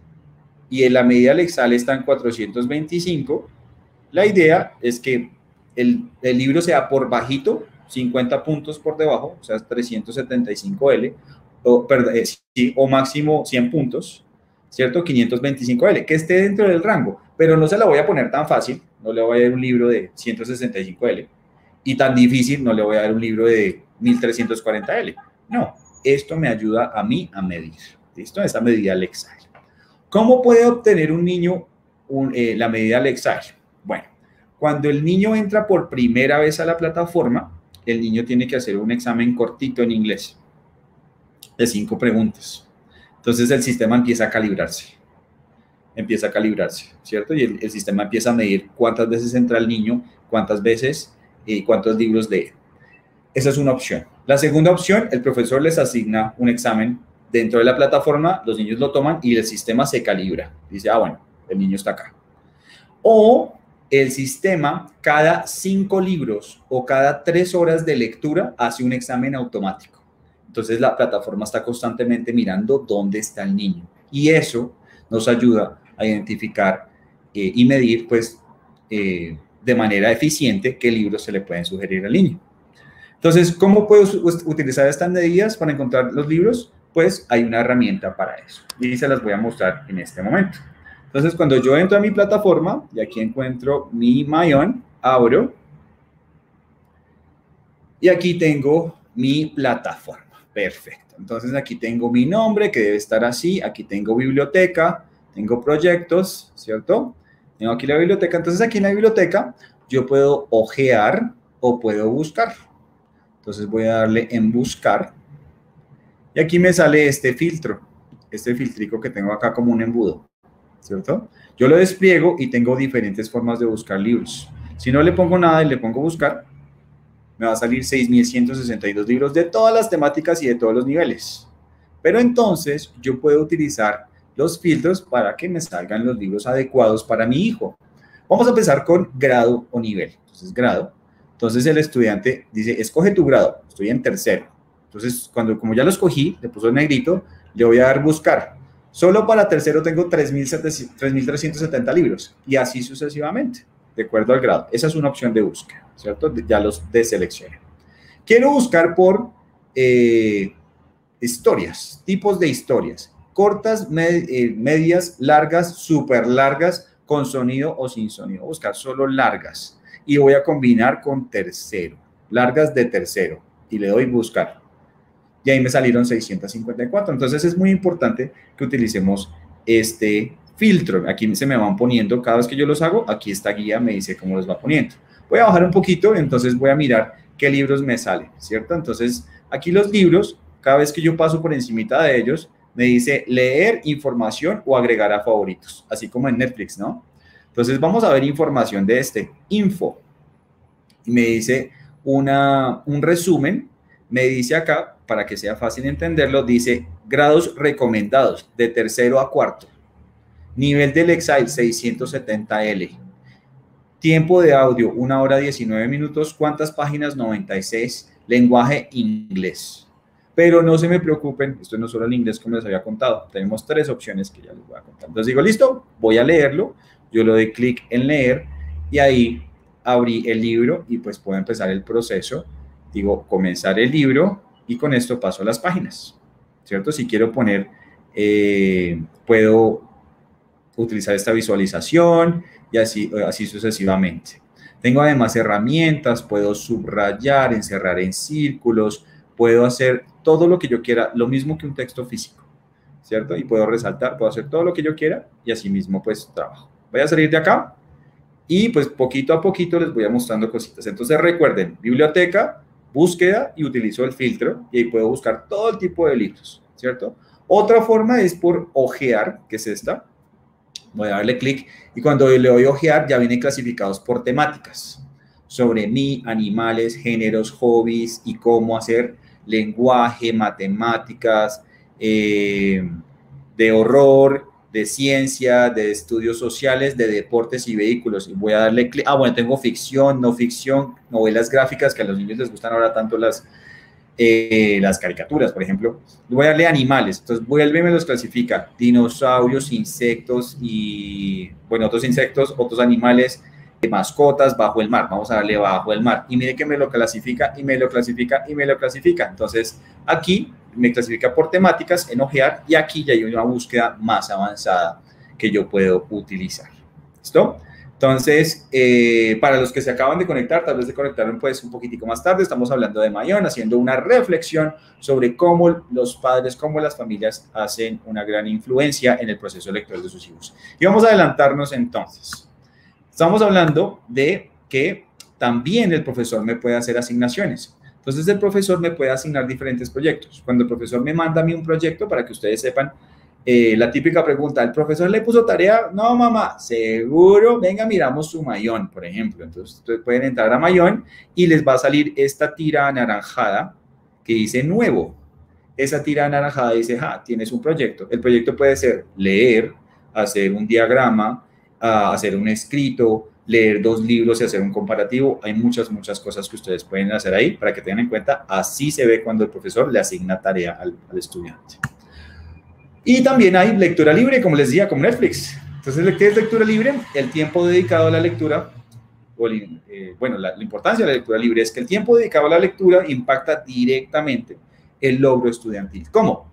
y en la medida Lexile está en cuatrocientos veinticinco, la idea es que el, el libro sea por bajito, cincuenta puntos por debajo, o sea, trescientos setenta y cinco L, o, perdón, eh, sí, o máximo cien puntos, ¿cierto? quinientos veinticinco L, que esté dentro del rango, pero no se la voy a poner tan fácil, no le voy a dar un libro de ciento sesenta y cinco L, y tan difícil no le voy a dar un libro de mil trescientos cuarenta L. No, esto me ayuda a mí a medir, ¿listo? Esta medida Lexile. ¿Cómo puede obtener un niño un, eh, la medida Lexile? Bueno, cuando el niño entra por primera vez a la plataforma, el niño tiene que hacer un examen cortito en inglés, de cinco preguntas. Entonces el sistema empieza a calibrarse, empieza a calibrarse, ¿cierto? Y el, el sistema empieza a medir cuántas veces entra el niño, cuántas veces y eh, cuántos libros lee. Esa es una opción. La segunda opción, el profesor les asigna un examen dentro de la plataforma, los niños lo toman y el sistema se calibra. Dice, ah, bueno, el niño está acá. O el sistema, cada cinco libros o cada tres horas de lectura, hace un examen automático. Entonces, la plataforma está constantemente mirando dónde está el niño. Y eso nos ayuda a identificar eh, y medir, pues, eh, de manera eficiente qué libros se le pueden sugerir al niño. Entonces, ¿cómo puedo utilizar estas medidas para encontrar los libros? Pues hay una herramienta para eso. Y se las voy a mostrar en este momento. Entonces, cuando yo entro a mi plataforma, y aquí encuentro mi Mayon, abro, y aquí tengo mi plataforma. Perfecto. Entonces, aquí tengo mi nombre, que debe estar así. Aquí tengo biblioteca, tengo proyectos, ¿cierto? Tengo aquí la biblioteca. Entonces, aquí en la biblioteca, yo puedo ojear o puedo buscar. Entonces, voy a darle en buscar. Y aquí me sale este filtro, este filtrico que tengo acá como un embudo, ¿cierto? Yo lo despliego y tengo diferentes formas de buscar libros. Si no le pongo nada y le pongo buscar, me va a salir seis mil ciento sesenta y dos libros de todas las temáticas y de todos los niveles. Pero entonces yo puedo utilizar los filtros para que me salgan los libros adecuados para mi hijo. Vamos a empezar con grado o nivel. Entonces, grado. Entonces, el estudiante dice, escoge tu grado. Estoy en tercero. Entonces, cuando, como ya lo escogí, le puso el negrito, le voy a dar buscar. Solo para tercero tengo tres mil trescientos setenta libros y así sucesivamente, de acuerdo al grado. Esa es una opción de búsqueda, ¿cierto? Ya los deseleccioné. Quiero buscar por eh, historias, tipos de historias, cortas, med eh, medias, largas, súper largas, con sonido o sin sonido. Buscar solo largas y voy a combinar con tercero, largas de tercero y le doy buscar. Y ahí me salieron seiscientos cincuenta y cuatro. Entonces, es muy importante que utilicemos este filtro. Aquí se me van poniendo, cada vez que yo los hago, aquí esta guía me dice cómo los va poniendo. Voy a bajar un poquito, entonces voy a mirar qué libros me salen, ¿cierto? Entonces, aquí los libros, cada vez que yo paso por encimita de ellos, me dice leer información o agregar a favoritos, así como en Netflix, ¿no? Entonces, vamos a ver información de este, info. Y me dice una, un resumen, me dice acá, para que sea fácil entenderlo, dice grados recomendados de tercero a cuarto. Nivel del Lexile seiscientos setenta L. Tiempo de audio una hora diecinueve minutos. ¿Cuántas páginas? noventa y seis. Lenguaje inglés. Pero no se me preocupen, esto no es solo el inglés como les había contado. Tenemos tres opciones que ya les voy a contar. Entonces digo, listo, voy a leerlo. Yo le doy clic en leer y ahí abrí el libro y pues puedo empezar el proceso. Digo, comenzar el libro. Y con esto paso a las páginas, ¿cierto? Si quiero poner, eh, puedo utilizar esta visualización y así, así sucesivamente. Tengo además herramientas, puedo subrayar, encerrar en círculos, puedo hacer todo lo que yo quiera, lo mismo que un texto físico, ¿cierto? Y puedo resaltar, puedo hacer todo lo que yo quiera y así mismo pues trabajo. Voy a salir de acá y pues poquito a poquito les voy a mostrando cositas. Entonces recuerden, biblioteca, búsqueda y utilizo el filtro y ahí puedo buscar todo el tipo de libros, ¿cierto? Otra forma es por ojear, que es esta. Voy a darle clic y cuando le doy ojear ya vienen clasificados por temáticas sobre mí, animales, géneros, hobbies y cómo hacer lenguaje, matemáticas, eh, de horror, de ciencia, de estudios sociales, de deportes y vehículos. Y voy a darle clic. Ah, bueno, tengo ficción, no ficción, novelas gráficas, que a los niños les gustan ahora tanto las, eh, las caricaturas, por ejemplo. Voy a darle animales. Entonces, vuelve y me los clasifica. Dinosaurios, insectos y, bueno, otros insectos, otros animales, mascotas bajo el mar, vamos a darle bajo el mar, y mire que me lo clasifica, y me lo clasifica, y me lo clasifica. Entonces, aquí me clasifica por temáticas en ojear, y aquí ya hay una búsqueda más avanzada que yo puedo utilizar. ¿Listo? Entonces, eh, para los que se acaban de conectar, tal vez se conectaron pues un poquitico más tarde, estamos hablando de Mayón, haciendo una reflexión sobre cómo los padres, cómo las familias hacen una gran influencia en el proceso electoral de sus hijos. Y vamos a adelantarnos entonces. Estamos hablando de que también el profesor me puede hacer asignaciones. Entonces, el profesor me puede asignar diferentes proyectos. Cuando el profesor me manda a mí un proyecto, para que ustedes sepan, Eh, la típica pregunta, ¿el profesor le puso tarea? No, mamá, seguro, venga, miramos su Mayón, por ejemplo. Entonces, ustedes pueden entrar a Mayón y les va a salir esta tira anaranjada que dice nuevo. Esa tira anaranjada dice, ah, tienes un proyecto. El proyecto puede ser leer, hacer un diagrama, uh, hacer un escrito, leer dos libros y hacer un comparativo. Hay muchas, muchas cosas que ustedes pueden hacer ahí para que tengan en cuenta. Así se ve cuando el profesor le asigna tarea al, al estudiante. Y también hay lectura libre, como les decía, como Netflix. Entonces, ¿qué es lectura libre? El tiempo dedicado a la lectura, o, eh, bueno, la, la importancia de la lectura libre es que el tiempo dedicado a la lectura impacta directamente el logro estudiantil. ¿Cómo?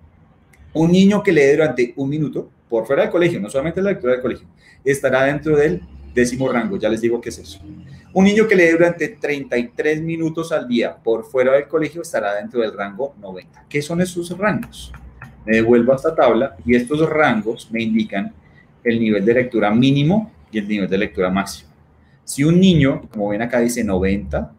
Un niño que lee durante un minuto, por fuera del colegio, no solamente la lectura del colegio, estará dentro del décimo rango, ya les digo qué es eso. Un niño que lee durante treinta y tres minutos al día, por fuera del colegio, estará dentro del rango noventa. ¿Qué son esos rangos? Me devuelvo a esta tabla y estos rangos me indican el nivel de lectura mínimo y el nivel de lectura máximo. Si un niño, como ven acá dice noventa,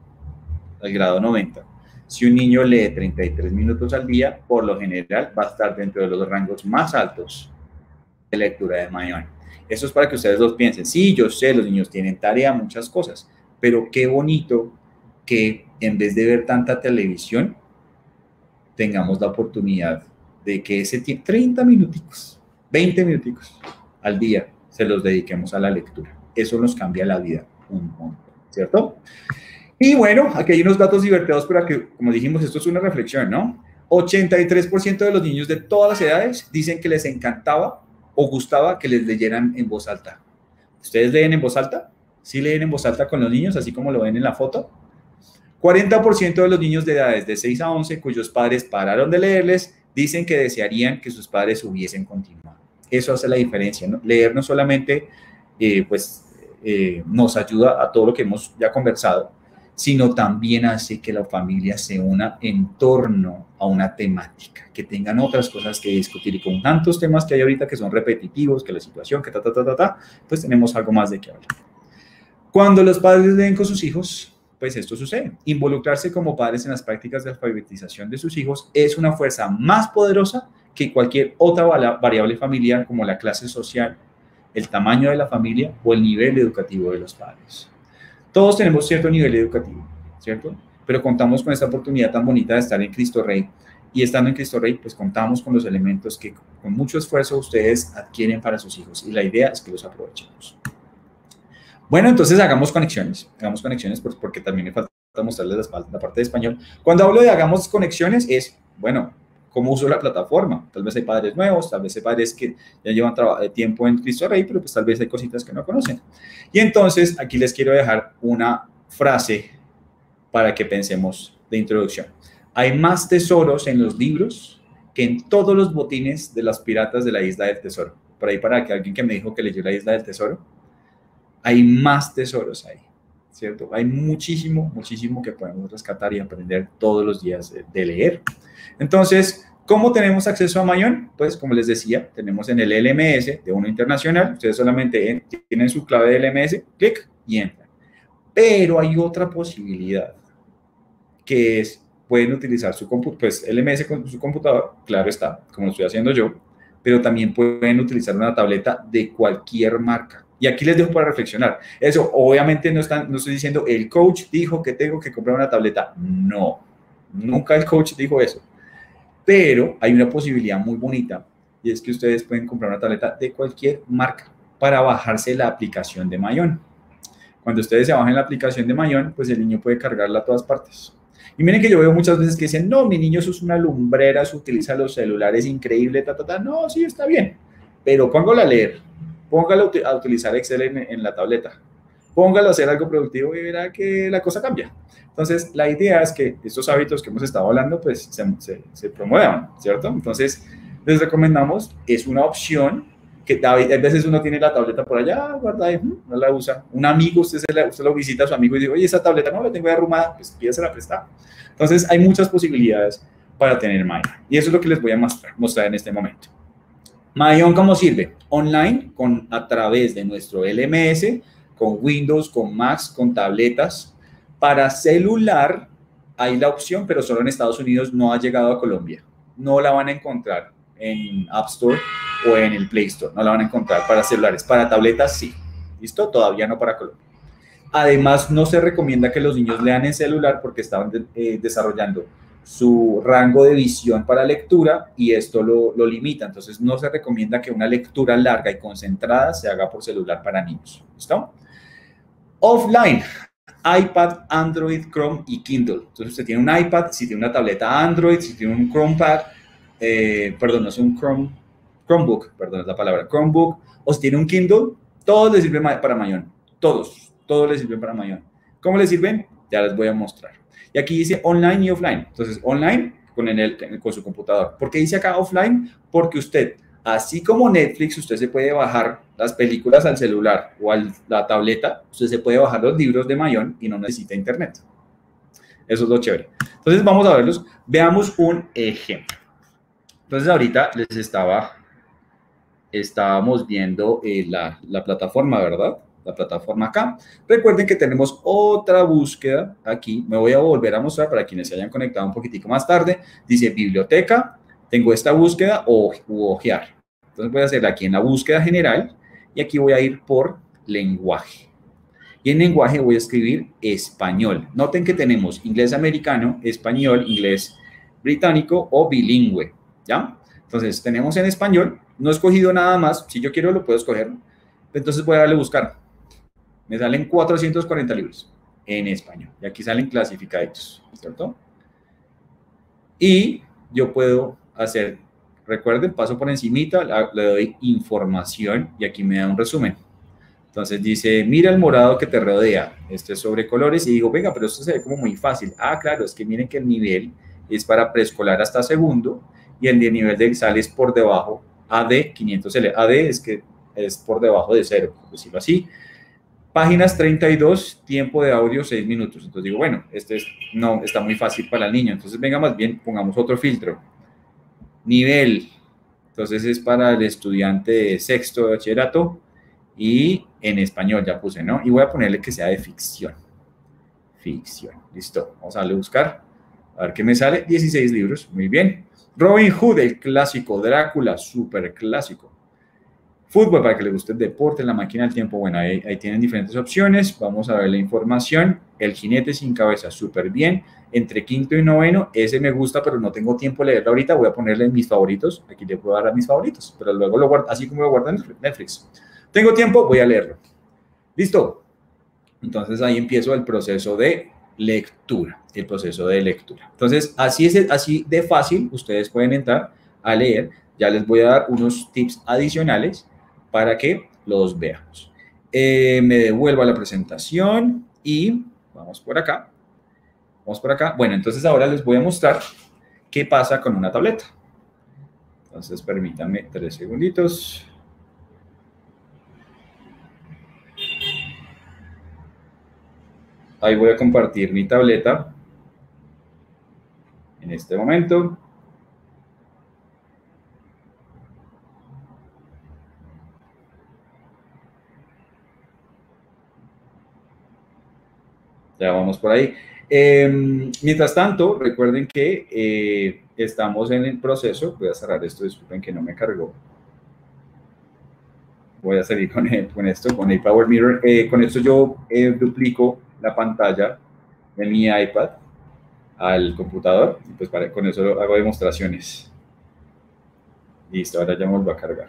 al grado noventa, si un niño lee treinta y tres minutos al día, por lo general va a estar dentro de los rangos más altos de lectura de Mayón. Eso es para que ustedes los piensen. Sí, yo sé, los niños tienen tarea, muchas cosas, pero qué bonito que en vez de ver tanta televisión, tengamos la oportunidad de que ese tiempo, treinta minuticos, veinte minuticos al día, se los dediquemos a la lectura. Eso nos cambia la vida un montón, ¿cierto? Y bueno, aquí hay unos datos divertidos para que, como dijimos, esto es una reflexión, ¿no? ochenta y tres por ciento de los niños de todas las edades dicen que les encantaba o gustaba que les leyeran en voz alta. ¿Ustedes leen en voz alta? ¿Sí leen en voz alta con los niños, así como lo ven en la foto? cuarenta por ciento de los niños de edades de seis a once cuyos padres pararon de leerles dicen que desearían que sus padres hubiesen continuado. Eso hace la diferencia, ¿no? Leer no solamente eh, pues, eh, nos ayuda a todo lo que hemos ya conversado, sino también hace que la familia se una en torno a una temática, que tengan otras cosas que discutir. Y con tantos temas que hay ahorita que son repetitivos, que la situación, que ta, ta, ta, ta, ta, pues tenemos algo más de qué hablar. Cuando los padres leen con sus hijos, pues esto sucede. Involucrarse como padres en las prácticas de alfabetización de sus hijos es una fuerza más poderosa que cualquier otra variable familiar como la clase social, el tamaño de la familia o el nivel educativo de los padres. Todos tenemos cierto nivel educativo, ¿cierto? Pero contamos con esta oportunidad tan bonita de estar en Cristo Rey. Y estando en Cristo Rey, pues contamos con los elementos que con mucho esfuerzo ustedes adquieren para sus hijos. Y la idea es que los aprovechemos. Bueno, entonces hagamos conexiones, hagamos conexiones porque también me falta mostrarles la parte de español. Cuando hablo de hagamos conexiones es, bueno, ¿cómo uso la plataforma? Tal vez hay padres nuevos, tal vez hay padres que ya llevan tiempo en Cristo Rey, pero pues tal vez hay cositas que no conocen. Y entonces aquí les quiero dejar una frase para que pensemos de introducción. Hay más tesoros en los libros que en todos los botines de los piratas de la Isla del Tesoro. Por ahí para que alguien que me dijo que leyó la Isla del Tesoro, hay más tesoros ahí, ¿cierto? Hay muchísimo, muchísimo que podemos rescatar y aprender todos los días de, de leer. Entonces, ¿cómo tenemos acceso a Mayón? Pues, como les decía, tenemos en el L M S de uno internacional. Ustedes solamente tienen su clave de L M S, clic y entran. Pero hay otra posibilidad, que es, pueden utilizar su computador, pues L M S con su computador, claro está, como lo estoy haciendo yo, pero también pueden utilizar una tableta de cualquier marca. Y aquí les dejo para reflexionar. Eso, obviamente, no, están, no estoy diciendo el coach dijo que tengo que comprar una tableta. No, nunca el coach dijo eso. Pero hay una posibilidad muy bonita y es que ustedes pueden comprar una tableta de cualquier marca para bajarse la aplicación de Mayón. Cuando ustedes se bajen la aplicación de Mayón, pues el niño puede cargarla a todas partes. Y miren que yo veo muchas veces que dicen, no, mi niño eso es una lumbrera, eso utiliza los celulares, increíble, ta, ta, ta. No, sí, está bien, pero póngalo a leer. Póngalo a utilizar Excel en, en la tableta. póngalo a hacer algo productivo y verá que la cosa cambia. Entonces, la idea es que estos hábitos que hemos estado hablando, pues, se, se, se promuevan, ¿cierto? Entonces, les recomendamos, es una opción que a veces uno tiene la tableta por allá, guarda, no la usa. Un amigo, usted, se la, usted lo visita a su amigo y dice, oye, esa tableta no la tengo arrumada, pues pídesela prestada. Entonces, hay muchas posibilidades para tener Mayon. Y eso es lo que les voy a mostrar, mostrar en este momento. Mayon, ¿cómo sirve? Online, con, a través de nuestro L M S, con Windows, con Macs, con tabletas. Para celular hay la opción, pero solo en Estados Unidos, no ha llegado a Colombia. No la van a encontrar en App Store o en el Play Store. No la van a encontrar para celulares. Para tabletas, sí. ¿Listo? Todavía no para Colombia. Además, no se recomienda que los niños lean en celular porque estaban de, eh, desarrollando su rango de visión para lectura y esto lo, lo limita. Entonces, no se recomienda que una lectura larga y concentrada se haga por celular para niños. ¿Listo? Offline. iPad, Android, Chrome y Kindle. Entonces, usted tiene un iPad, si tiene una tableta Android, si tiene un Chromepad, eh, perdón, no es un Chrome, Chromebook, perdón, es la palabra, Chromebook, o si tiene un Kindle, todos les sirven para Mayon. Todos, todos les sirven para Mayon. ¿Cómo les sirven? Ya les voy a mostrar. Y aquí dice online y offline. Entonces, online con, el, con su computador. ¿Por qué dice acá offline? Porque usted, así como Netflix, usted se puede bajar las películas al celular o a la tableta, usted se puede bajar los libros de Mayon y no necesita internet. Eso es lo chévere. Entonces, vamos a verlos. Veamos un ejemplo. Entonces, ahorita les estaba, estábamos viendo eh, la, la plataforma, ¿verdad? La plataforma acá. Recuerden que tenemos otra búsqueda aquí. Me voy a volver a mostrar para quienes se hayan conectado un poquitico más tarde. Dice biblioteca. Tengo esta búsqueda o ojear. Entonces voy a hacerla aquí en la búsqueda general y aquí voy a ir por lenguaje. Y en lenguaje voy a escribir español. Noten que tenemos inglés americano, español, inglés británico o bilingüe. ¿Ya? Entonces tenemos en español. No he escogido nada más. Si yo quiero lo puedo escoger. Entonces voy a darle buscar. Me salen cuatrocientos cuarenta libros en español. Y aquí salen clasificaditos, ¿cierto? Y yo puedo hacer, recuerden, paso por encimita, le doy información y aquí me da un resumen. Entonces dice, mira el morado que te rodea. Esto es sobre colores y digo, venga, pero esto se ve como muy fácil. Ah, claro, es que miren que el nivel es para preescolar hasta segundo y el nivel de sal es por debajo A D quinientos L. A D es que es por debajo de cero, por decirlo así. Páginas treinta y dos, tiempo de audio seis minutos. Entonces digo, bueno, este es, no, está muy fácil para el niño. Entonces venga, más bien pongamos otro filtro. Nivel. Entonces es para el estudiante de sexto de bachillerato y en español ya puse, ¿no? Y voy a ponerle que sea de ficción. Ficción. Listo. Vamos a darle a buscar. A ver qué me sale. dieciséis libros. Muy bien. Robin Hood, el clásico. Drácula, súper clásico. Fútbol, para que les guste el deporte, la máquina del tiempo. Bueno, ahí, ahí tienen diferentes opciones. Vamos a ver la información. El jinete sin cabeza, súper bien. Entre quinto y noveno, ese me gusta, pero no tengo tiempo de leerlo ahorita. Voy a ponerle en mis favoritos. Aquí le puedo dar a mis favoritos, pero luego lo guardo, así como lo guardo en Netflix. Tengo tiempo, voy a leerlo. ¿Listo? Entonces ahí empiezo el proceso de lectura. El proceso de lectura. Entonces, así, es, así de fácil, ustedes pueden entrar a leer. Ya les voy a dar unos tips adicionales para que los veamos. Eh, me devuelvo a la presentación y vamos por acá. Vamos por acá. Bueno, entonces ahora les voy a mostrar qué pasa con una tableta. Entonces, permítanme tres segunditos. Ahí voy a compartir mi tableta en este momento. Ya vamos por ahí. Eh, mientras tanto, recuerden que eh, estamos en el proceso. Voy a cerrar esto, disculpen que no me cargó. Voy a salir con, el, con esto, con el Power Mirror. Eh, con esto yo eh, duplico la pantalla de mi iPad al computador. Y pues para, con eso hago demostraciones. Listo, ahora ya me vuelvo a cargar.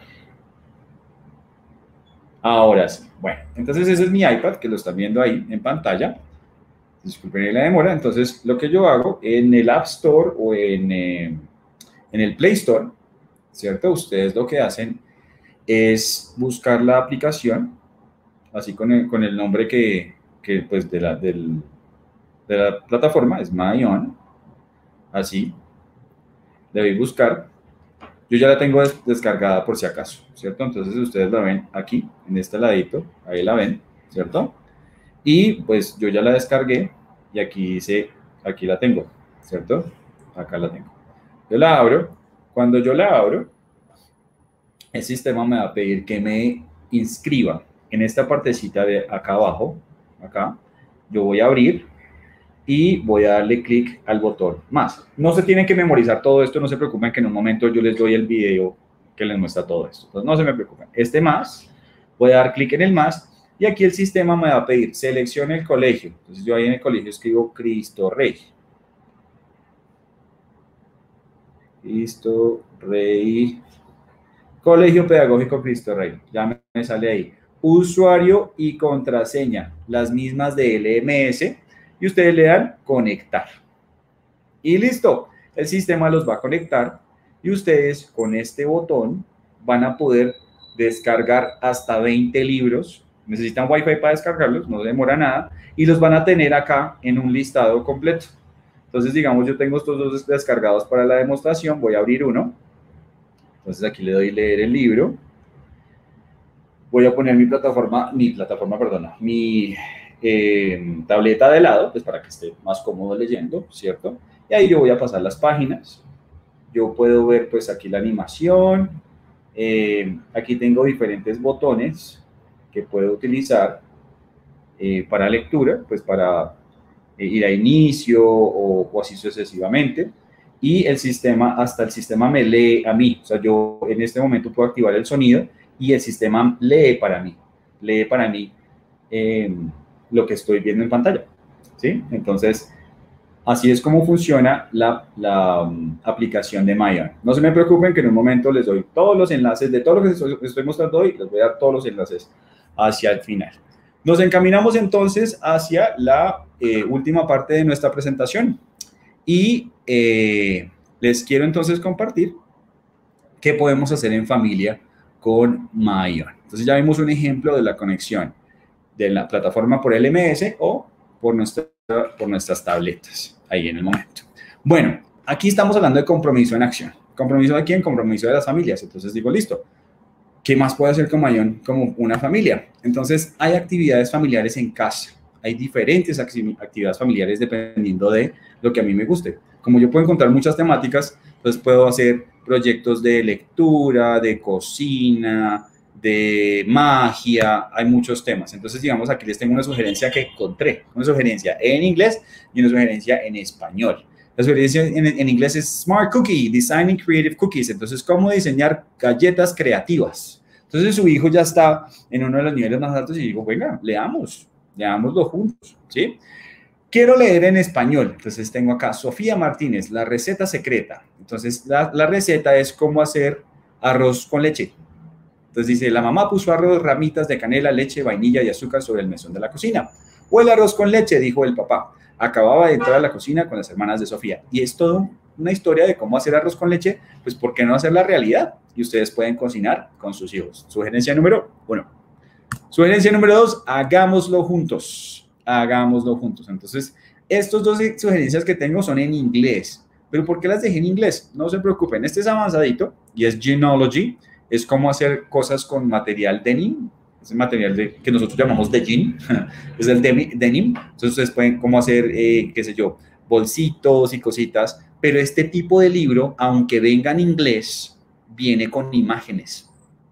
Ahora sí. Bueno, entonces ese es mi iPad, que lo están viendo ahí en pantalla. Disculpen la demora. Entonces, lo que yo hago en el App Store o en, eh, en el Play Store, ¿cierto? Ustedes lo que hacen es buscar la aplicación así con el, con el nombre que, que pues de la, del, de la plataforma, es Mayon, así, le doy buscar. Yo ya la tengo des descargada por si acaso, ¿cierto? Entonces ustedes la ven aquí, en este ladito, ahí la ven, ¿cierto? Y pues yo ya la descargué y aquí dice, aquí la tengo, ¿cierto? Acá la tengo. Yo la abro. Cuando yo la abro, el sistema me va a pedir que me inscriba en esta partecita de acá abajo, acá. Yo voy a abrir y voy a darle clic al botón más. No se tienen que memorizar todo esto, no se preocupen que en un momento yo les doy el video que les muestra todo esto. Entonces no se me preocupen. Este más, voy a dar clic en el más y aquí el sistema me va a pedir seleccione el colegio. Entonces yo ahí en el colegio escribo Cristo Rey. Cristo Rey. Colegio Pedagógico Cristo Rey. Ya me, me sale ahí. Usuario y contraseña, las mismas de L M S. Y ustedes le dan conectar. Y listo. El sistema los va a conectar. Y ustedes con este botón van a poder descargar hasta veinte libros. Necesitan Wi-Fi para descargarlos, no demora nada. Y los van a tener acá en un listado completo. Entonces, digamos, yo tengo estos dos descargados para la demostración. Voy a abrir uno. Entonces, aquí le doy leer el libro. Voy a poner mi plataforma, mi plataforma, perdona, mi eh, tableta de lado, pues para que esté más cómodo leyendo, ¿cierto? Y ahí yo voy a pasar las páginas. Yo puedo ver, pues, aquí la animación. Eh, aquí tengo diferentes botones que puedo utilizar eh, para lectura, pues para eh, ir a inicio o, o así sucesivamente. Y el sistema, hasta el sistema me lee a mí. O sea, yo en este momento puedo activar el sonido y el sistema lee para mí. Lee para mí eh, lo que estoy viendo en pantalla. ¿Sí? Entonces, así es como funciona la, la um, aplicación de Mayon. No se me preocupen que en un momento les doy todos los enlaces de todo lo que estoy, estoy mostrando hoy. Les voy a dar todos los enlaces hacia el final. Nos encaminamos entonces hacia la eh, última parte de nuestra presentación. Y eh, les quiero entonces compartir qué podemos hacer en familia con Mayon. Entonces ya vimos un ejemplo de la conexión de la plataforma por L M S o por, nuestra, por nuestras tabletas, ahí en el momento. Bueno, aquí estamos hablando de compromiso en acción. ¿Compromiso de quién? Compromiso de las familias. Entonces digo, listo, ¿qué más puedo hacer con Mayon como una familia? Entonces hay actividades familiares en casa. Hay diferentes actividades familiares dependiendo de lo que a mí me guste. Como yo puedo encontrar muchas temáticas, pues puedo hacer proyectos de lectura, de cocina, de magia, hay muchos temas. Entonces, digamos, aquí les tengo una sugerencia que encontré, una sugerencia en inglés y una sugerencia en español. La sugerencia en, en inglés es Smart Cookie, Designing Creative Cookies. Entonces, ¿cómo diseñar galletas creativas? Entonces, su hijo ya está en uno de los niveles más altos y digo, venga, leamos. Leámoslo juntos, ¿sí? Quiero leer en español. Entonces tengo acá Sofía Martínez, la receta secreta. Entonces la, la receta es cómo hacer arroz con leche. Entonces dice, la mamá puso arroz, ramitas de canela, leche, vainilla y azúcar sobre el mesón de la cocina. O el arroz con leche, dijo el papá. Acababa de entrar a la cocina con las hermanas de Sofía. Y es toda una historia de cómo hacer arroz con leche. Pues, ¿por qué no hacer la realidad? Y ustedes pueden cocinar con sus hijos. Sugerencia número uno. Sugerencia número dos, hagámoslo juntos, hagámoslo juntos. Entonces, estos dos sugerencias que tengo son en inglés. ¿Pero por qué las dejé en inglés? No se preocupen, este es avanzadito y es Genealogy, es cómo hacer cosas con material denim, ese material de, que nosotros llamamos de jean, es el denim. Entonces, ustedes pueden cómo hacer, eh, qué sé yo, bolsitos y cositas, pero este tipo de libro, aunque venga en inglés, viene con imágenes.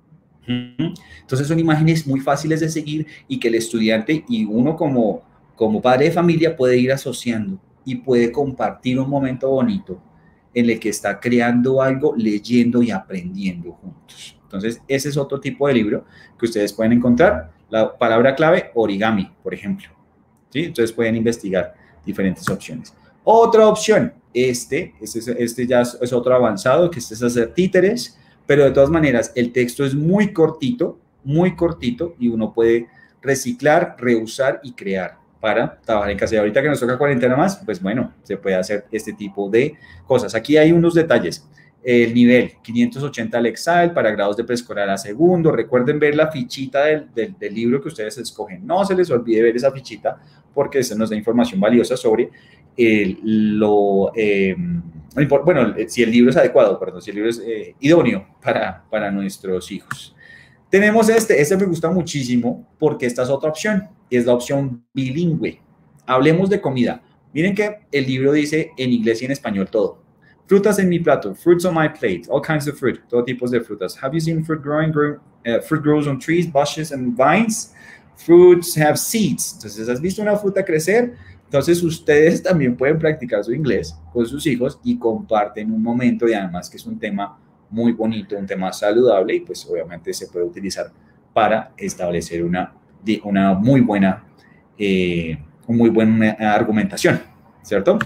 Entonces son imágenes muy fáciles de seguir y que el estudiante y uno como, como padre de familia puede ir asociando y puede compartir un momento bonito en el que está creando algo, leyendo y aprendiendo juntos. Entonces ese es otro tipo de libro que ustedes pueden encontrar. La palabra clave, origami, por ejemplo. ¿Sí? Entonces pueden investigar diferentes opciones. Otra opción, este, este, este ya es otro avanzado, que este es hacer títeres. Pero de todas maneras, el texto es muy cortito, muy cortito, y uno puede reciclar, reusar y crear para trabajar en casa. Y ahorita que nos toca cuarentena más, pues bueno, se puede hacer este tipo de cosas. Aquí hay unos detalles. el nivel quinientos ochenta Lexile para grados de preescolar a segundo. Recuerden ver la fichita del, del, del libro que ustedes escogen. No se les olvide ver esa fichita porque eso nos da información valiosa sobre eh, lo, eh, bueno, si el libro es adecuado, perdón, si el libro es eh, idóneo para, para nuestros hijos. Tenemos este, este me gusta muchísimo porque esta es otra opción, y es la opción bilingüe. Hablemos de comida. Miren que el libro dice en inglés y en español todo. Frutas en mi plato, fruits on my plate, all kinds of fruit, todo tipos de frutas. Have you seen fruit growing? Grow, uh, fruit grows on trees, bushes and vines. Fruits have seeds. Entonces, ¿has visto una fruta crecer? Entonces, ustedes también pueden practicar su inglés con sus hijos y comparten un momento, y además que es un tema muy bonito, un tema saludable, y pues obviamente se puede utilizar para establecer una, una muy buena, eh, una muy buena argumentación, ¿cierto?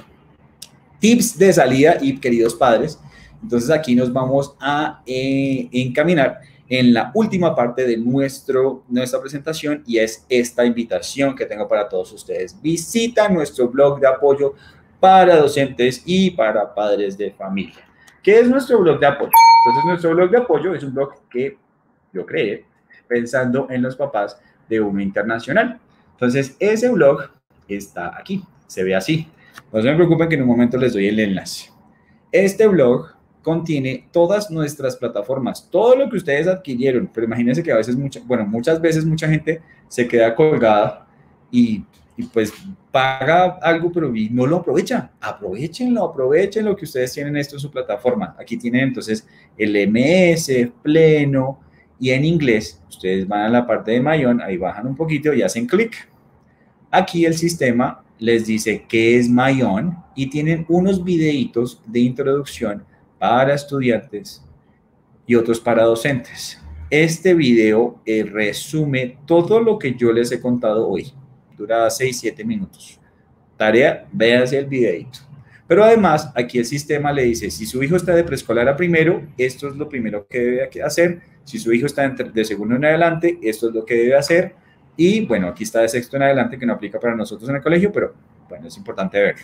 Tips de salida y queridos padres. Entonces aquí nos vamos a eh, encaminar en la última parte de nuestro, nuestra presentación, y es esta invitación que tengo para todos ustedes. Visita nuestro blog de apoyo para docentes y para padres de familia. ¿Qué es nuestro blog de apoyo? Entonces nuestro blog de apoyo es un blog que yo creé pensando en los papás de uno internacional. Entonces ese blog está aquí, se ve así. No se me preocupen que en un momento les doy el enlace. Este blog contiene todas nuestras plataformas, todo lo que ustedes adquirieron, pero imagínense que a veces, mucha, bueno, muchas veces mucha gente se queda colgada y, y pues paga algo, pero no lo aprovecha. Aprovechenlo, aprovechen lo que ustedes tienen esto en su plataforma. Aquí tienen entonces el M S, Pleno, y en inglés, ustedes van a la parte de Mayón, ahí bajan un poquito y hacen clic. Aquí el sistema les dice qué es Mayón y tienen unos videitos de introducción para estudiantes y otros para docentes. Este video eh, resume todo lo que yo les he contado hoy. Dura seis, siete minutos. Tarea, véase el videito. Pero además, aquí el sistema le dice, si su hijo está de preescolar a primero, esto es lo primero que debe hacer. Si su hijo está de segundo en adelante, esto es lo que debe hacer. Y bueno, aquí está de sexto en adelante, que no aplica para nosotros en el colegio, pero bueno, es importante ver.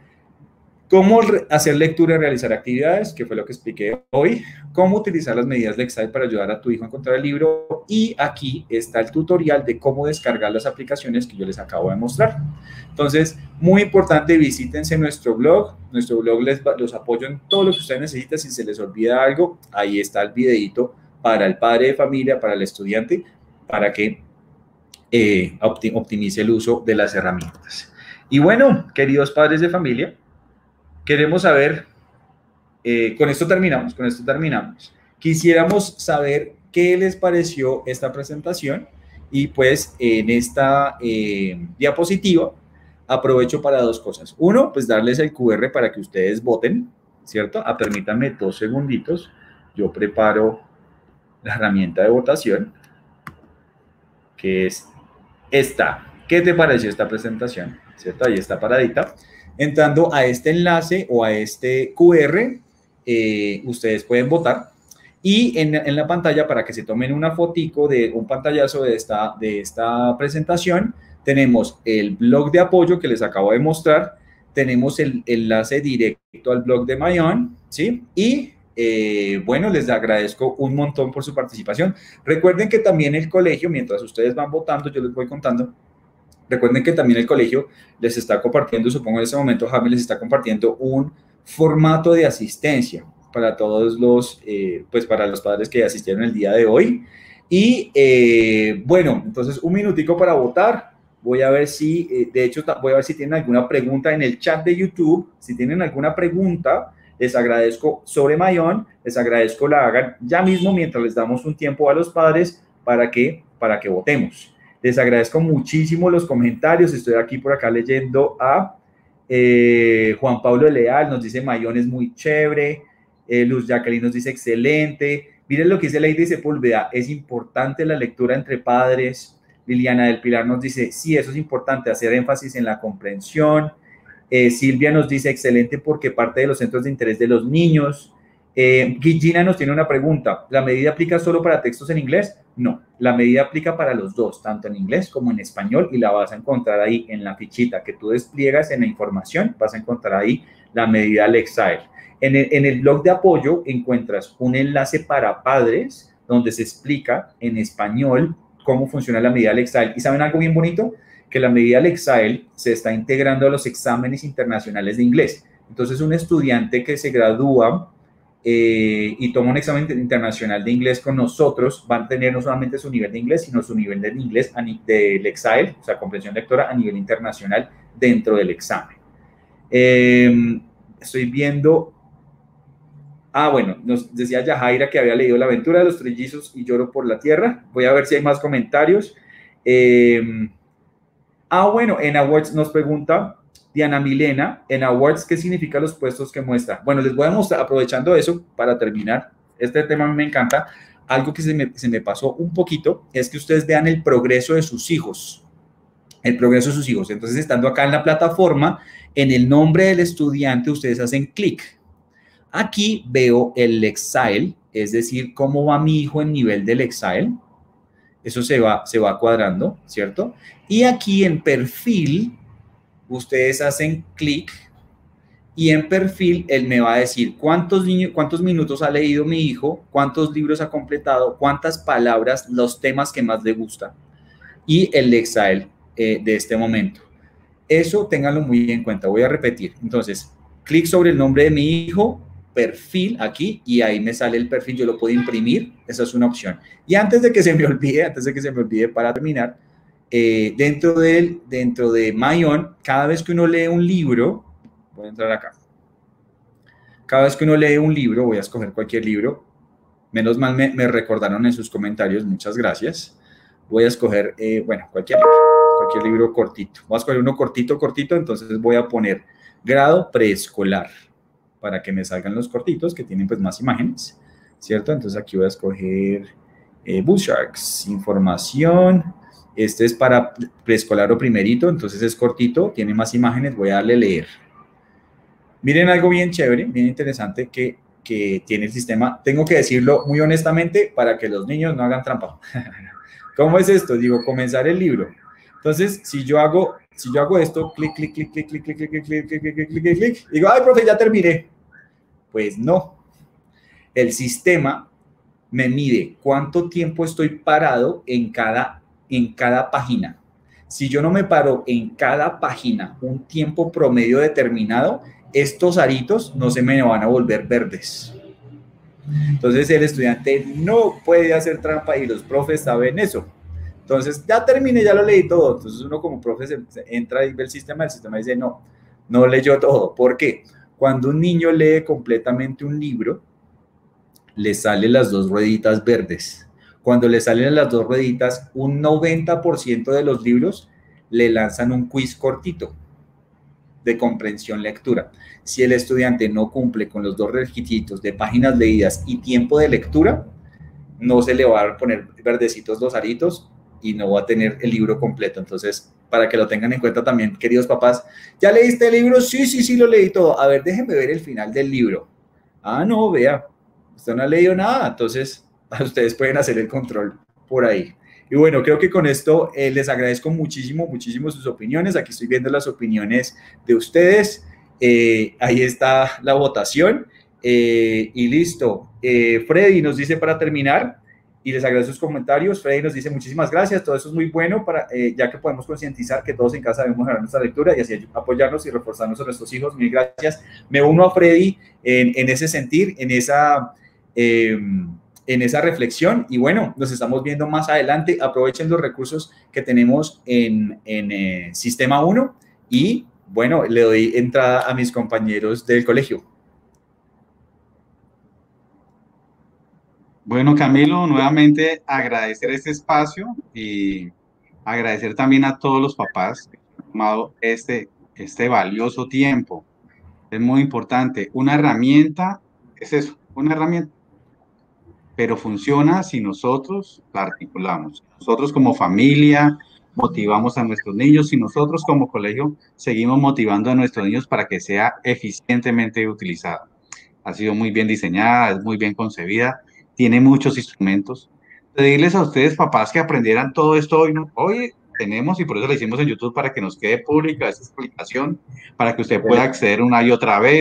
Cómo hacer lectura y realizar actividades, que fue lo que expliqué hoy. Cómo utilizar las medidas Lexile para ayudar a tu hijo a encontrar el libro. Y aquí está el tutorial de cómo descargar las aplicaciones que yo les acabo de mostrar. Entonces, muy importante, visítense nuestro blog. Nuestro blog les los apoyo en todo lo que ustedes necesitan. Si se les olvida algo, ahí está el videito para el padre de familia, para el estudiante, para que eh, optimice el uso de las herramientas. Y bueno, queridos padres de familia, queremos saber, eh, con esto terminamos, con esto terminamos. Quisiéramos saber qué les pareció esta presentación y pues en esta eh, diapositiva aprovecho para dos cosas. Uno, pues darles el cu erre para que ustedes voten, ¿cierto? Ah, permítanme dos segunditos. Yo preparo la herramienta de votación, que es esta. ¿Qué te pareció esta presentación? ¿Cierto? Ahí está paradita. Entrando a este enlace o a este cu erre, eh, ustedes pueden votar. Y en, en la pantalla, para que se tomen una fotico de un pantallazo de esta, de esta presentación, tenemos el blog de apoyo que les acabo de mostrar, tenemos el enlace directo al blog de Mayón, ¿sí? Y, eh, bueno, les agradezco un montón por su participación. Recuerden que también el colegio, mientras ustedes van votando, yo les voy contando, recuerden que también el colegio les está compartiendo, supongo en ese momento Jaime les está compartiendo un formato de asistencia para todos los, eh, pues para los padres que asistieron el día de hoy. Y eh, bueno, entonces un minutico para votar. Voy a ver si, eh, de hecho, voy a ver si tienen alguna pregunta en el chat de YouTube. Si tienen alguna pregunta, les agradezco sobre Mayón, les agradezco la hagan ya mismo mientras les damos un tiempo a los padres para que, para que votemos. Les agradezco muchísimo los comentarios. Estoy aquí por acá leyendo a eh, Juan Pablo Leal, nos dice Mayón es muy chévere. Eh, Luz Jacqueline nos dice excelente. Miren lo que dice Lady Sepúlveda, es importante la lectura entre padres. Liliana del Pilar nos dice, sí, eso es importante, hacer énfasis en la comprensión. Eh, Silvia nos dice, excelente porque parte de los centros de interés de los niños. Eh, Gina nos tiene una pregunta, ¿la medida aplica solo para textos en inglés? No, la medida aplica para los dos, tanto en inglés como en español, y la vas a encontrar ahí en la fichita que tú despliegas en la información, vas a encontrar ahí la medida Lexile. En el, en el blog de apoyo encuentras un enlace para padres donde se explica en español cómo funciona la medida Lexile. ¿Y saben algo bien bonito? Que la medida Lexile se está integrando a los exámenes internacionales de inglés. Entonces, un estudiante que se gradúa eh, y toma un examen internacional de inglés con nosotros va a tener no solamente su nivel de inglés, sino su nivel de inglés de Lexile, o sea, comprensión lectora a nivel internacional dentro del examen. Eh, estoy viendo... Ah, bueno, nos decía Yajaira que había leído La aventura de los trillizos y Lloro por la tierra. Voy a ver si hay más comentarios. Eh, ah, bueno, en Awards nos pregunta Diana Milena, en Awards, ¿qué significan los puestos que muestra? Bueno, les voy a mostrar, aprovechando eso, para terminar, este tema a mí me encanta. Algo que se me, se me pasó un poquito es que ustedes vean el progreso de sus hijos. El progreso de sus hijos. Entonces, estando acá en la plataforma, en el nombre del estudiante, ustedes hacen clic. Aquí veo el Lexile, es decir, cómo va mi hijo en nivel del Lexile. Eso se va, se va cuadrando, ¿cierto? Y aquí en perfil, ustedes hacen clic y en perfil él me va a decir cuántos, niños, cuántos minutos ha leído mi hijo, cuántos libros ha completado, cuántas palabras, los temas que más le gustan y el Lexile eh, de este momento. Eso ténganlo muy en cuenta. Voy a repetir. Entonces, clic sobre el nombre de mi hijo, perfil aquí y ahí me sale el perfil, yo lo puedo imprimir, esa es una opción. Y antes de que se me olvide, antes de que se me olvide para terminar, eh, dentro, del, dentro de Mayon, cada vez que uno lee un libro, voy a entrar acá, cada vez que uno lee un libro, voy a escoger cualquier libro, menos mal me, me recordaron en sus comentarios, muchas gracias, voy a escoger, eh, bueno, cualquier libro, cualquier libro cortito, voy a escoger uno cortito, cortito, entonces voy a poner grado preescolar, para que me salgan los cortitos que tienen pues más imágenes, ¿cierto? Entonces aquí voy a escoger eh, Bull Sharks, información, este es para preescolar o primerito, entonces es cortito, tiene más imágenes, voy a darle leer. Miren algo bien chévere, bien interesante que, que tiene el sistema, tengo que decirlo muy honestamente para que los niños no hagan trampa. ¿Cómo es esto? Digo, comenzar el libro. Entonces, si yo hago, si yo hago esto, clic, clic, clic, clic, clic, clic, clic, clic, clic, clic, clic, clic, clic, clic, digo, ay, profe, ya terminé. Pues no. El sistema me mide cuánto tiempo estoy parado en cada, en cada página. Si yo no me paro en cada página un tiempo promedio determinado, estos aritos no se me van a volver verdes. Entonces, el estudiante no puede hacer trampa y los profes saben eso. Entonces, ya terminé, ya lo leí todo. Entonces, uno como profe se, se entra y ve el sistema, el sistema dice, no, no leyó todo. ¿Por qué? Cuando un niño lee completamente un libro, le salen las dos rueditas verdes. Cuando le salen las dos rueditas, un noventa por ciento de los libros le lanzan un quiz cortito de comprensión lectura. Si el estudiante no cumple con los dos requisitos de páginas leídas y tiempo de lectura, no se le va a poner verdecitos los aritos y no va a tener el libro completo. Entonces, para que lo tengan en cuenta también, queridos papás, ¿ya leíste el libro? Sí, sí, sí, lo leí todo. A ver, déjenme ver el final del libro. Ah, no, vea, usted no ha leído nada. Entonces, ustedes pueden hacer el control por ahí. Y bueno, creo que con esto eh, les agradezco muchísimo, muchísimo sus opiniones. Aquí estoy viendo las opiniones de ustedes. Eh, ahí está la votación. Eh, y listo. Eh, Freddy nos dice para terminar, y les agradezco sus comentarios. Freddy nos dice muchísimas gracias, todo eso es muy bueno, para, eh, ya que podemos concientizar que todos en casa debemos mejorar nuestra lectura y así apoyarnos y reforzarnos a nuestros hijos. Mil gracias. Me uno a Freddy en, en ese sentir, en esa, eh, en esa reflexión, y bueno, nos estamos viendo más adelante. Aprovechen los recursos que tenemos en, en eh, Sistema uno y bueno, le doy entrada a mis compañeros del colegio. Bueno, Camilo, nuevamente agradecer este espacio y agradecer también a todos los papás que han tomado este, este valioso tiempo. Es muy importante. Una herramienta, es eso, una herramienta, pero funciona si nosotros la articulamos. Nosotros como familia motivamos a nuestros niños y nosotros como colegio seguimos motivando a nuestros niños para que sea eficientemente utilizada. Ha sido muy bien diseñada, es muy bien concebida. Tiene muchos instrumentos. Pedirles a ustedes, papás, que aprendieran todo esto hoy, ¿no? Hoy tenemos, y por eso lo hicimos en YouTube, para que nos quede pública esta explicación, para que usted pueda acceder una y otra vez,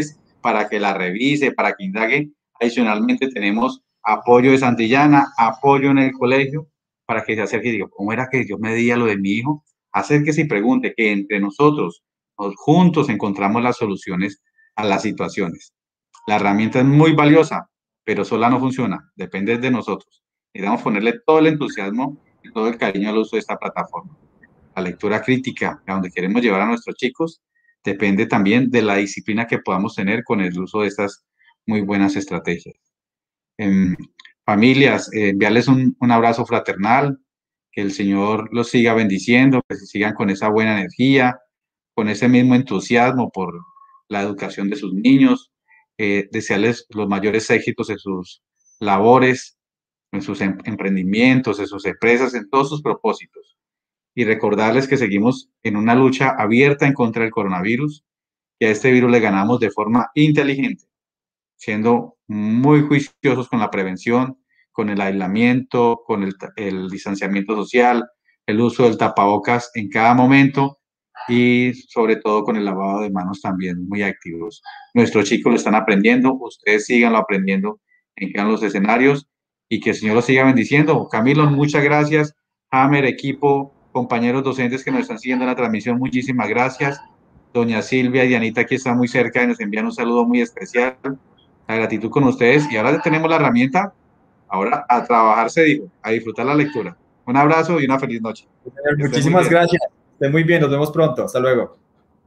para que la revise, para que indague. Adicionalmente tenemos apoyo de Santillana, apoyo en el colegio, para que se acerque y diga, ¿cómo era que yo medía lo de mi hijo? Acérquese y pregunte, que entre nosotros, juntos encontramos las soluciones a las situaciones. La herramienta es muy valiosa, pero sola no funciona, depende de nosotros. Necesitamos ponerle todo el entusiasmo y todo el cariño al uso de esta plataforma. La lectura crítica, a donde queremos llevar a nuestros chicos, depende también de la disciplina que podamos tener con el uso de estas muy buenas estrategias. Eh, familias, eh, enviarles un, un abrazo fraternal, que el Señor los siga bendiciendo, que se sigan con esa buena energía, con ese mismo entusiasmo por la educación de sus niños, eh, desearles los mayores éxitos en sus labores, en sus em emprendimientos, en sus empresas, en todos sus propósitos. Y recordarles que seguimos en una lucha abierta en contra del coronavirus, que a este virus le ganamos de forma inteligente, siendo muy juiciosos con la prevención, con el aislamiento, con el, el distanciamiento social, el uso del tapabocas en cada momento y sobre todo con el lavado de manos también muy activos. Nuestros chicos lo están aprendiendo, ustedes síganlo aprendiendo en cada uno de los escenarios y que el Señor los siga bendiciendo. Camilo, muchas gracias. Hammer, equipo, compañeros docentes que nos están siguiendo en la transmisión, muchísimas gracias. Doña Silvia y Dianita aquí están muy cerca y nos envían un saludo muy especial. La gratitud con ustedes. Y ahora tenemos la herramienta. Ahora a trabajar se dijo, a disfrutar la lectura. Un abrazo y una feliz noche. Muchísimas gracias. Estén muy bien, nos vemos pronto. Hasta luego.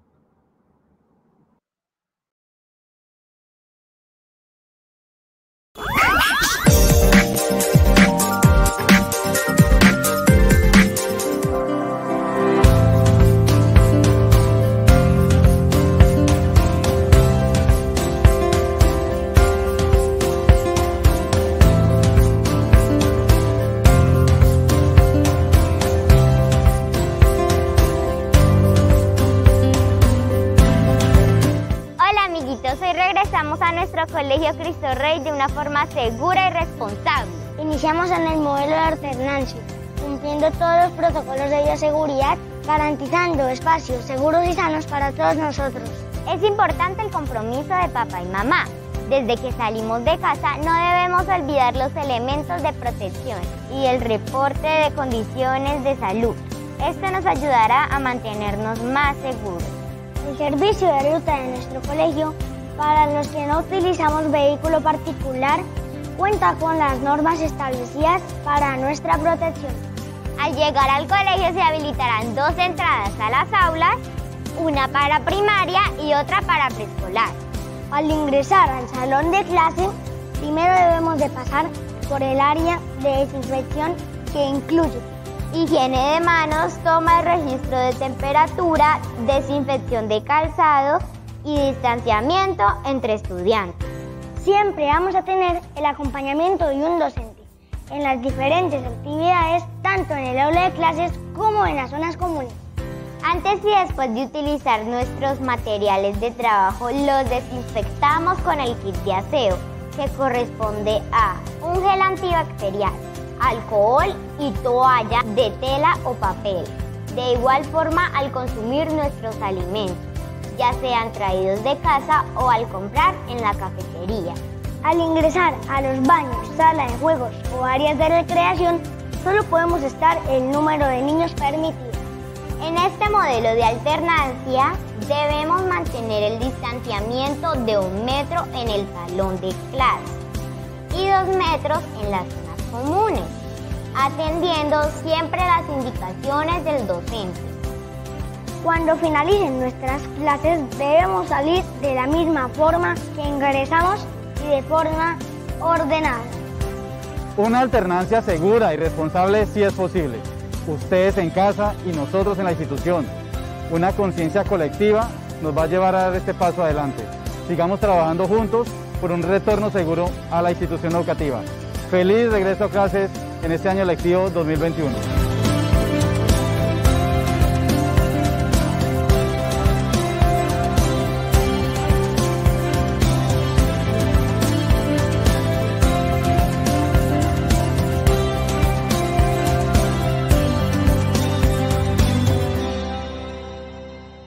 Regresamos a nuestro Colegio Cristo Rey de una forma segura y responsable. Iniciamos en el modelo de alternancia, cumpliendo todos los protocolos de bioseguridad, garantizando espacios seguros y sanos para todos nosotros. Es importante el compromiso de papá y mamá. Desde que salimos de casa no debemos olvidar los elementos de protección y el reporte de condiciones de salud. Esto nos ayudará a mantenernos más seguros. El servicio de ruta de nuestro colegio, para los que no utilizamos vehículo particular, cuenta con las normas establecidas para nuestra protección. Al llegar al colegio se habilitarán dos entradas a las aulas, una para primaria y otra para preescolar. Al ingresar al salón de clase, primero debemos de pasar por el área de desinfección que incluye higiene de manos, toma de registro de temperatura, desinfección de calzado y distanciamiento entre estudiantes. Siempre vamos a tener el acompañamiento de un docente en las diferentes actividades, tanto en el aula de clases como en las zonas comunes. Antes y después de utilizar nuestros materiales de trabajo, los desinfectamos con el kit de aseo, que corresponde a un gel antibacterial, alcohol y toalla de tela o papel. De igual forma, al consumir nuestros alimentos, ya sean traídos de casa o al comprar en la cafetería. Al ingresar a los baños, sala de juegos o áreas de recreación, solo podemos estar el número de niños permitidos. En este modelo de alternancia, debemos mantener el distanciamiento de un metro en el salón de clases y dos metros en las zonas comunes, atendiendo siempre las indicaciones del docente. Cuando finalicen nuestras clases debemos salir de la misma forma que ingresamos y de forma ordenada. Una alternancia segura y responsable sí es posible. Ustedes en casa y nosotros en la institución. Una conciencia colectiva nos va a llevar a dar este paso adelante. Sigamos trabajando juntos por un retorno seguro a la institución educativa. Feliz regreso a clases en este año lectivo dos mil veintiuno.